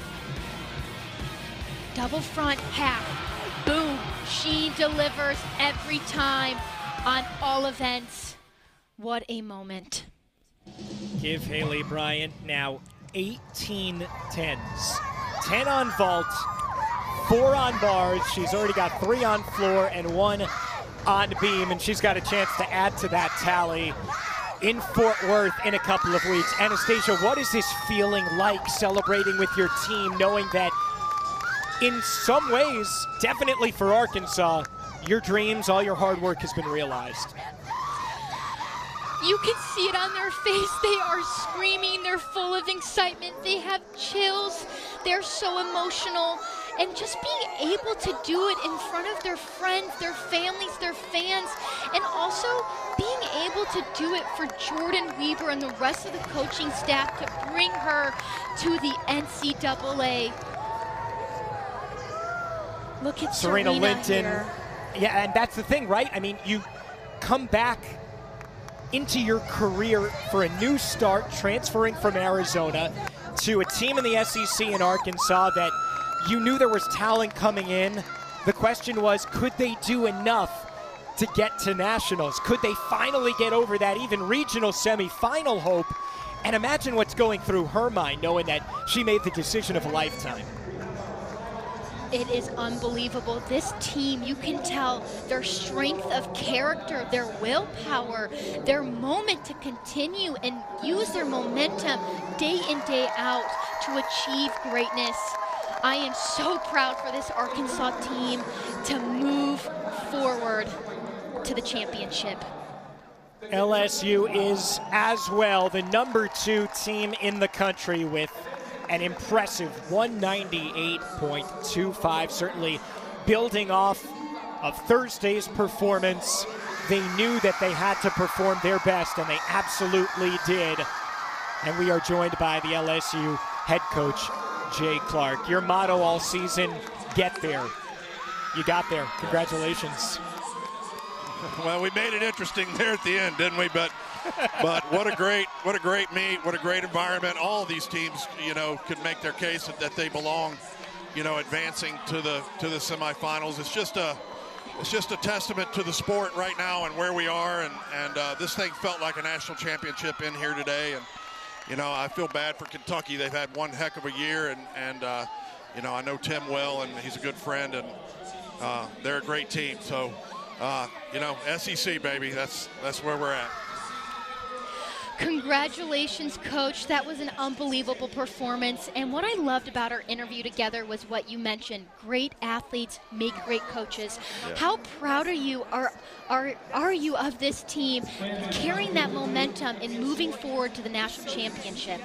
Double front half. Boom. She delivers every time on all events. What a moment. Give Haley Bryant now eighteen tens. ten on vault, four on bars. She's already got three on floor and one on beam, and she's got a chance to add to that tally in Fort Worth in a couple of weeks. Anastasia, what is this feeling like celebrating with your team, knowing that in some ways, definitely for Arkansas, your dreams, all your hard work has been realized? You can see it on their face. They are screaming. They're full of excitement. They have chills. They're so emotional. And just being able to do it in front of their friends, their families, their fans, and also being able to do it for Jordan Weber and the rest of the coaching staff to bring her to the N C double A. Look at Serena, Serena Linton. Here. Yeah, and that's the thing, right? I mean, you come back into your career for a new start, transferring from Arizona to a team in the S E C in Arkansas that you knew there was talent coming in. The question was, could they do enough to get to nationals? Could they finally get over that even regional semifinal hope? And imagine what's going through her mind, knowing that she made the decision of a lifetime. It is unbelievable. This team, you can tell their strength of character, their willpower, their moment to continue and use their momentum day in, day out to achieve greatness. I am so proud for this Arkansas team to move forward to the championship. L S U is as well the number two team in the country with an impressive one ninety-eight point two five, certainly building off of Thursday's performance. They knew that they had to perform their best, and they absolutely did. And we are joined by the L S U head coach, Jay Clark. Your motto all season, get there. You got there. Congratulations. Well, we made it interesting there at the end, didn't we? But but what a great what a great meet, what a great environment. All of these teams, you know, could make their case that, that they belong, you know, advancing to the to the semifinals. It's just a it's just a testament to the sport right now and where we are. And and uh, this thing felt like a national championship in here today. And you know, I feel bad for Kentucky. They've had one heck of a year, and and uh, you know, I know Tim well, and he's a good friend, and uh, they're a great team. So. Uh, you know, S E C, baby, that's that's where we're at. Congratulations, Coach. That was an unbelievable performance. And what I loved about our interview together was what you mentioned. Great athletes make great coaches. Yeah. How proud are you are, are, are you of this team carrying that momentum and moving forward to the national championship?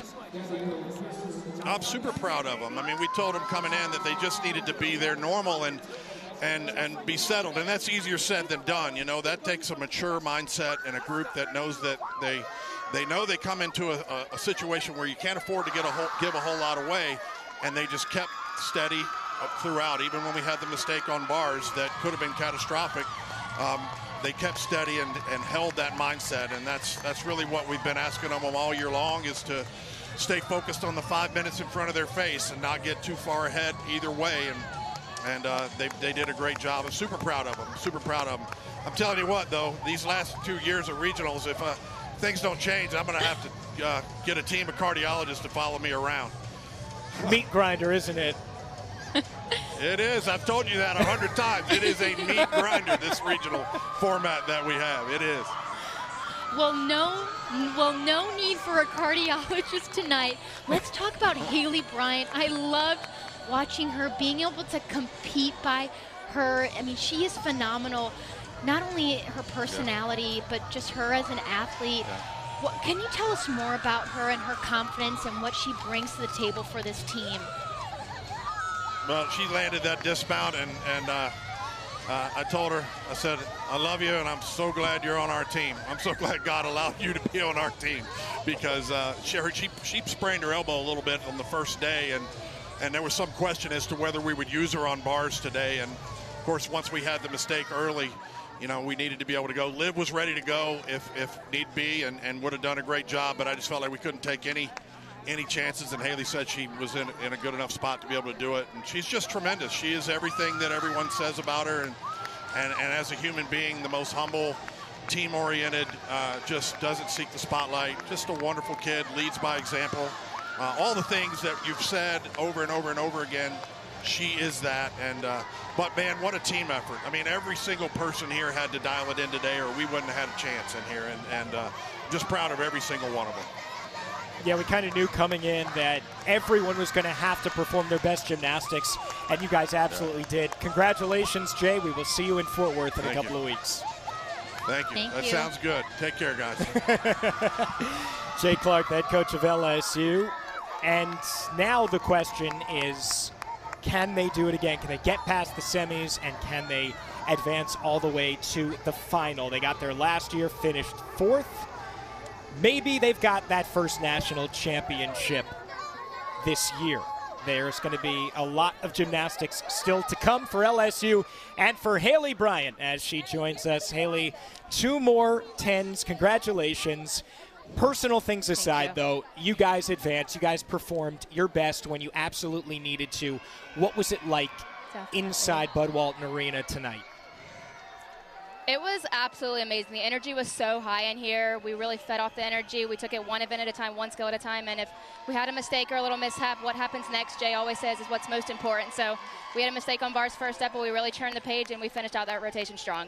I'm super proud of them. I mean, we told them coming in that they just needed to be their normal and and and be settled, and that's easier said than done. You know, that takes a mature mindset and a group that knows that they they know they come into a, a, a situation where you can't afford to get a whole, give a whole lot away, and they just kept steady throughout, even when we had the mistake on bars that could have been catastrophic. Um, they kept steady and, and held that mindset, and that's that's really what we've been asking of them all year long, is to stay focused on the five minutes in front of their face and not get too far ahead either way. And and uh, they, they did a great job. I'm super proud of them, super proud of them. I'm telling you what, though, these last two years of regionals, if uh, things don't change, I'm going to have to uh, get a team of cardiologists to follow me around. Meat grinder, isn't it? It is. I've told you that a hundred times. It is a meat grinder, this regional format that we have. It is. Well, no, well, no need for a cardiologist tonight. Let's talk about Haley Bryant. I loved watching her, being able to compete by her. I mean, she is phenomenal. Not only her personality, yeah. but just her as an athlete. Yeah. What, can you tell us more about her and her confidence and what she brings to the table for this team? Well, she landed that dismount, and, and uh, uh, I told her, I said, I love you, and I'm so glad you're on our team. I'm so glad God allowed you to be on our team, because uh, she, she, she sprained her elbow a little bit on the first day, and, and there was some question as to whether we would use her on bars today. And, of course, once we had the mistake early, you know, we needed to be able to go. Liv was ready to go if, if need be, and, and would have done a great job, but I just felt like we couldn't take any any chances, and Haley said she was in, in a good enough spot to be able to do it. And she's just tremendous. She is everything that everyone says about her, and and, and as a human being, the most humble, team-oriented, uh, just doesn't seek the spotlight. Just a wonderful kid, leads by example. Uh, all the things that you've said over and over and over again, she is that. And uh, but man, what a team effort. I mean, every single person here had to dial it in today, or we wouldn't have had a chance in here. And, and uh, just proud of every single one of them. Yeah, we kind of knew coming in that everyone was going to have to perform their best gymnastics, and you guys absolutely yeah. did. Congratulations, Jay. We will see you in Fort Worth in Thank a couple you. of weeks. Thank you. Thank that you. sounds good. Take care, guys. Jay Clark, the head coach of L S U. And now the question is, can they do it again? Can they get past the semis, and can they advance all the way to the final? They got there last year, finished fourth. Maybe they've got that first national championship this year. There's going to be a lot of gymnastics still to come for L S U and for Haley Bryant as she joins us. Haley, two more tens. Congratulations. Personal things aside, you. though, you guys advanced. You guys performed your best when you absolutely needed to. What was it like Definitely. inside Bud Walton Arena tonight? It was absolutely amazing. The energy was so high in here. We really fed off the energy. We took it one event at a time, one skill at a time. And if we had a mistake or a little mishap, what happens next, Jay always says, is what's most important. So we had a mistake on bars first up, but we really turned the page, and we finished out that rotation strong.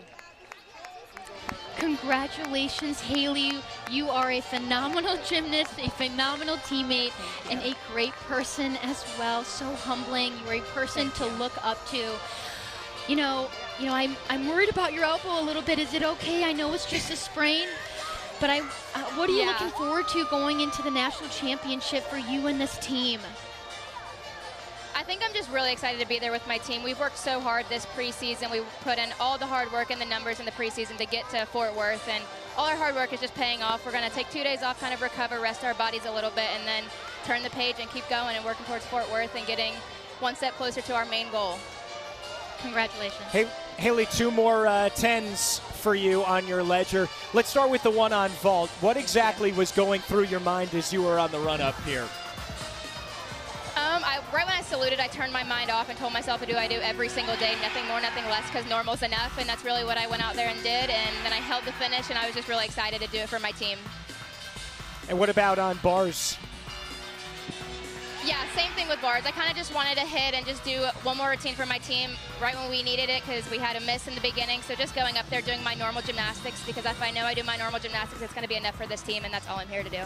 Congratulations, Haley. You are a phenomenal gymnast, a phenomenal teammate, and a great person as well. So humbling. You are a person to look up to. You know, you know, I'm I'm worried about your elbow a little bit. Is it okay? I know it's just a sprain, but I, uh, what are you yeah. looking forward to going into the national championship for you and this team? I think I'm just really excited to be there with my team. We've worked so hard this preseason. We put in all the hard work and the numbers in the preseason to get to Fort Worth, and all our hard work is just paying off. We're going to take two days off, kind of recover, rest our bodies a little bit, and then turn the page and keep going and working towards Fort Worth and getting one step closer to our main goal. Congratulations. Hey, Haley, two more uh, tens for you on your ledger. Let's start with the one on vault. What exactly was going through your mind as you were on the run-up here? Um, I, right when I saluted, I turned my mind off and told myself to do I do every single day, nothing more, nothing less, because normal's enough, and that's really what I went out there and did. And then I held the finish, and I was just really excited to do it for my team. And what about on bars? Yeah, same thing with bars. I kind of just wanted to hit and just do one more routine for my team right when we needed it, because we had a miss in the beginning. So just going up there doing my normal gymnastics, because if I know I do my normal gymnastics, it's going to be enough for this team, and that's all I'm here to do.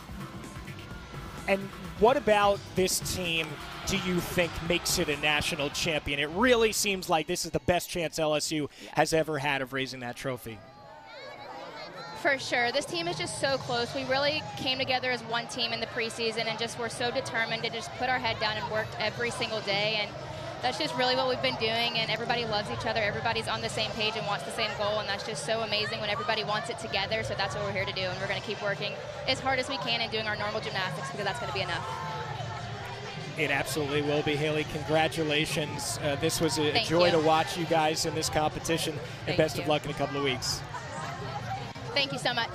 And what about this team do you think makes it a national champion? It really seems like this is the best chance L S U yeah. has ever had of raising that trophy. For sure. This team is just so close. We really came together as one team in the preseason and just were so determined to just put our head down and worked every single day. And that's just really what we've been doing. And everybody loves each other. Everybody's on the same page and wants the same goal. And that's just so amazing when everybody wants it together. So that's what we're here to do. And we're going to keep working as hard as we can and doing our normal gymnastics, because that's going to be enough. It absolutely will be, Haley. Congratulations. Uh, this was a, a joy you. to watch you guys in this competition, and Thank best you. of luck in a couple of weeks. Thank you so much.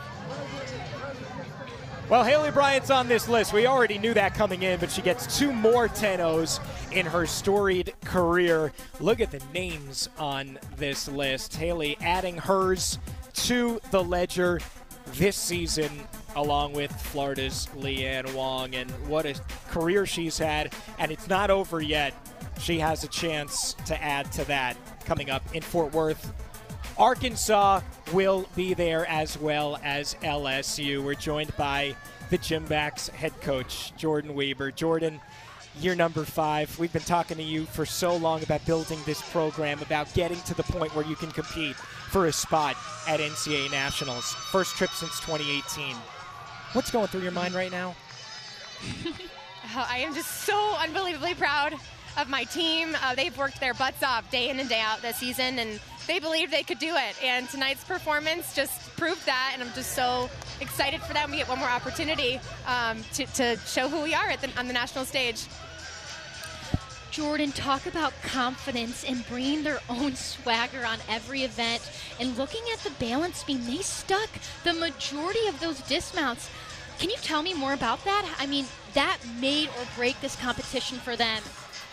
Well, Haley Bryant's on this list. We already knew that coming in, but she gets two more ten ohs in her storied career. Look at the names on this list. Haley adding hers to the ledger this season, along with Florida's Leanne Wong. And what a career she's had, and it's not over yet. She has a chance to add to that coming up in Fort Worth. Arkansas will be there, as well as L S U. We're joined by the Gymbacks head coach, Jordan Weber. Jordan, year number five. We've been talking to you for so long about building this program, about getting to the point where you can compete for a spot at N C double A Nationals. First trip since twenty eighteen. What's going through your mind right now? Oh, I am just so unbelievably proud of my team. Uh, they've worked their butts off day in and day out this season, and they believed they could do it. And tonight's performance just proved that, and I'm just so excited for them. We get one more opportunity um, to, to show who we are at the, on the national stage. Jordan, talk about confidence and bringing their own swagger on every event. And looking at the balance beam, they stuck the majority of those dismounts. Can you tell me more about that? I mean, that made or break this competition for them.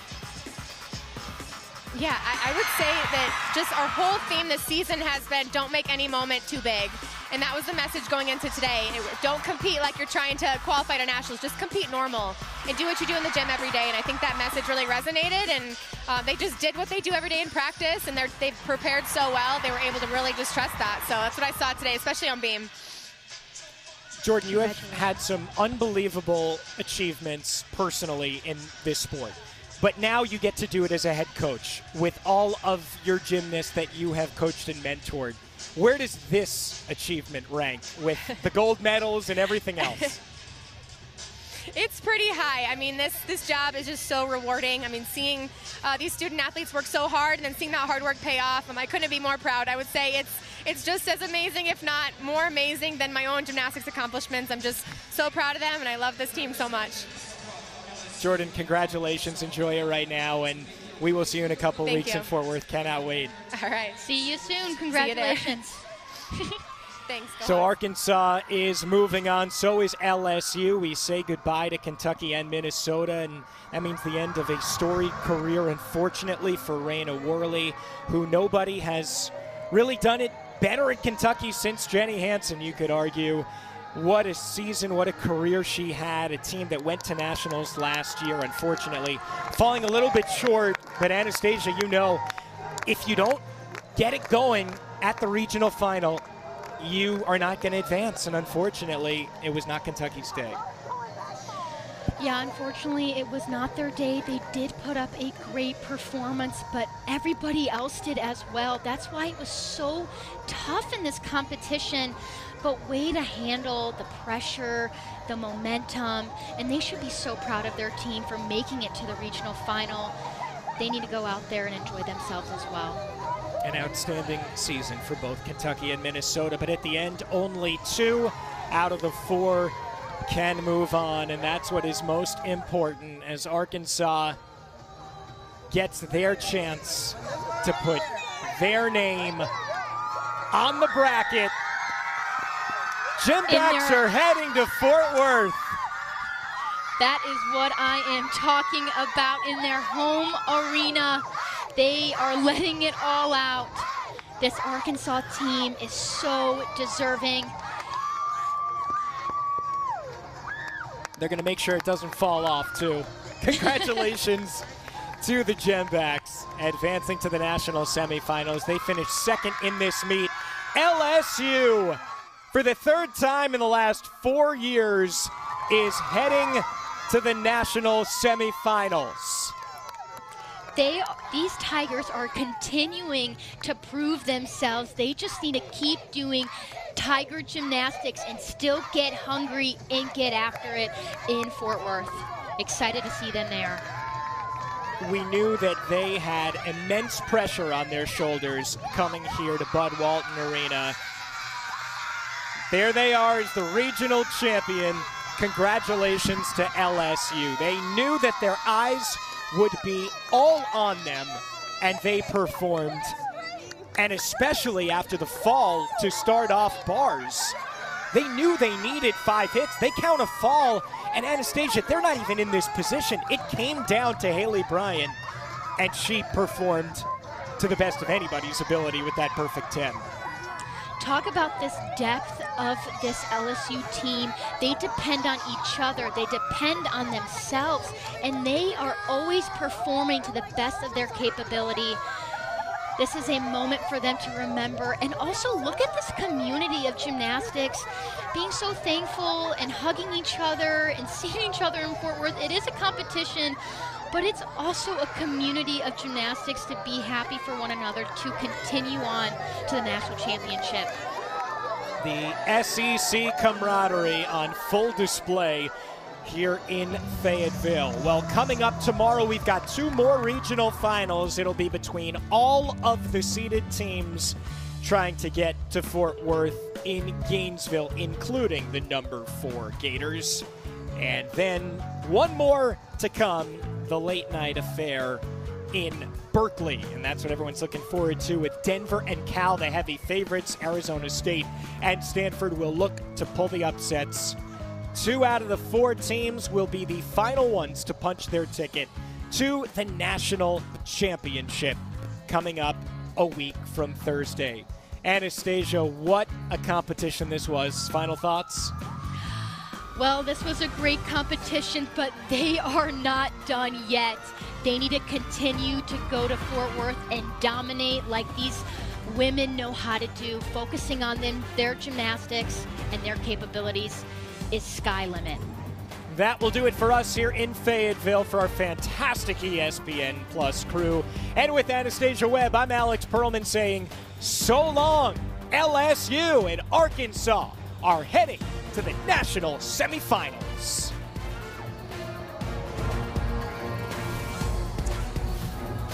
Yeah, I, I would say that just our whole theme this season has been don't make any moment too big. And that was the message going into today. It, don't compete like you're trying to qualify to nationals. Just compete normal and do what you do in the gym every day. And I think that message really resonated. And uh, they just did what they do every day in practice. And they're, they've prepared so well. They were able to really just trust that. So that's what I saw today, especially on beam. Jordan, you have had some unbelievable achievements personally in this sport. But now you get to do it as a head coach with all of your gymnasts that you have coached and mentored. Where does this achievement rank with the gold medals and everything else? It's pretty high. I mean, this this job is just so rewarding. I mean, seeing uh, these student athletes work so hard and then seeing that hard work pay off, um, I couldn't be more proud. I would say it's it's just as amazing, if not more amazing, than my own gymnastics accomplishments. I'm just so proud of them, and I love this team so much. Jordan, congratulations. Enjoy it right now, and we will see you in a couple Thank weeks you. in Fort Worth. Cannot wait. All right. See you soon. you Congratulations. Thanks. Go So Hawks. Arkansas is moving on. So is L S U. We say goodbye to Kentucky and Minnesota, and that means the end of a storied career, unfortunately, for Raina Worley, who nobody has really done it better at Kentucky since Jenny Hansen, you could argue. What a season, what a career she had. A team that went to nationals last year, unfortunately, falling a little bit short. But Anastasia, you know, if you don't get it going at the regional final, you are not going to advance. And unfortunately, it was not Kentucky's day. Yeah, unfortunately, it was not their day. They did put up a great performance, but everybody else did as well. That's why it was so tough in this competition. But way to handle the pressure, the momentum, and they should be so proud of their team for making it to the regional final. They need to go out there and enjoy themselves as well. An outstanding season for both Kentucky and Minnesota, but at the end, only two out of the four can move on, and that's what is most important as Arkansas gets their chance to put their name on the bracket. Gymbacks their- are heading to Fort Worth. That is what I am talking about in their home arena. They are letting it all out. This Arkansas team is so deserving. They're going to make sure it doesn't fall off, too. Congratulations to the Gymbacks advancing to the national semifinals. They finished second in this meet. L S U, for the third time in the last four years, is heading to the national semifinals. They, these Tigers are continuing to prove themselves. They just need to keep doing Tiger gymnastics and still get hungry and get after it in Fort Worth. Excited to see them there. We knew that they had immense pressure on their shoulders coming here to Bud Walton Arena. There they are as the regional champion, congratulations to L S U. They knew that their eyes would be all on them, and they performed. And especially after the fall to start off bars, they knew they needed five hits. They count a fall, and Anastasia, they're not even in this position. It came down to Haley Bryan, and she performed to the best of anybody's ability with that perfect ten. Talk about this depth of this L S U team. They depend on each other. They depend on themselves, and they are always performing to the best of their capability. This is a moment for them to remember. And also look at this community of gymnastics being so thankful and hugging each other and seeing each other in Fort Worth. It is a competition, but it's also a community of gymnastics to be happy for one another to continue on to the national championship. The S E C camaraderie on full display here in Fayetteville. Well, coming up tomorrow, we've got two more regional finals. It'll be between all of the seeded teams trying to get to Fort Worth in Gainesville, including the number four Gators. And then one more to come, the late night affair in Berkeley. And that's what everyone's looking forward to with Denver and Cal, the heavy favorites. Arizona State and Stanford will look to pull the upsets. Two out of the four teams will be the final ones to punch their ticket to the national championship coming up a week from Thursday. Anastasia, what a competition this was. Final thoughts? Well, this was a great competition, but they are not done yet. They need to continue to go to Fort Worth and dominate like these women know how to do, focusing on them, their gymnastics and their capabilities is sky limit. That will do it for us here in Fayetteville for our fantastic E S P N Plus crew. And with Anastasia Webb, I'm Alex Perlman saying so long. L S U and Arkansas are heading to the national semifinals.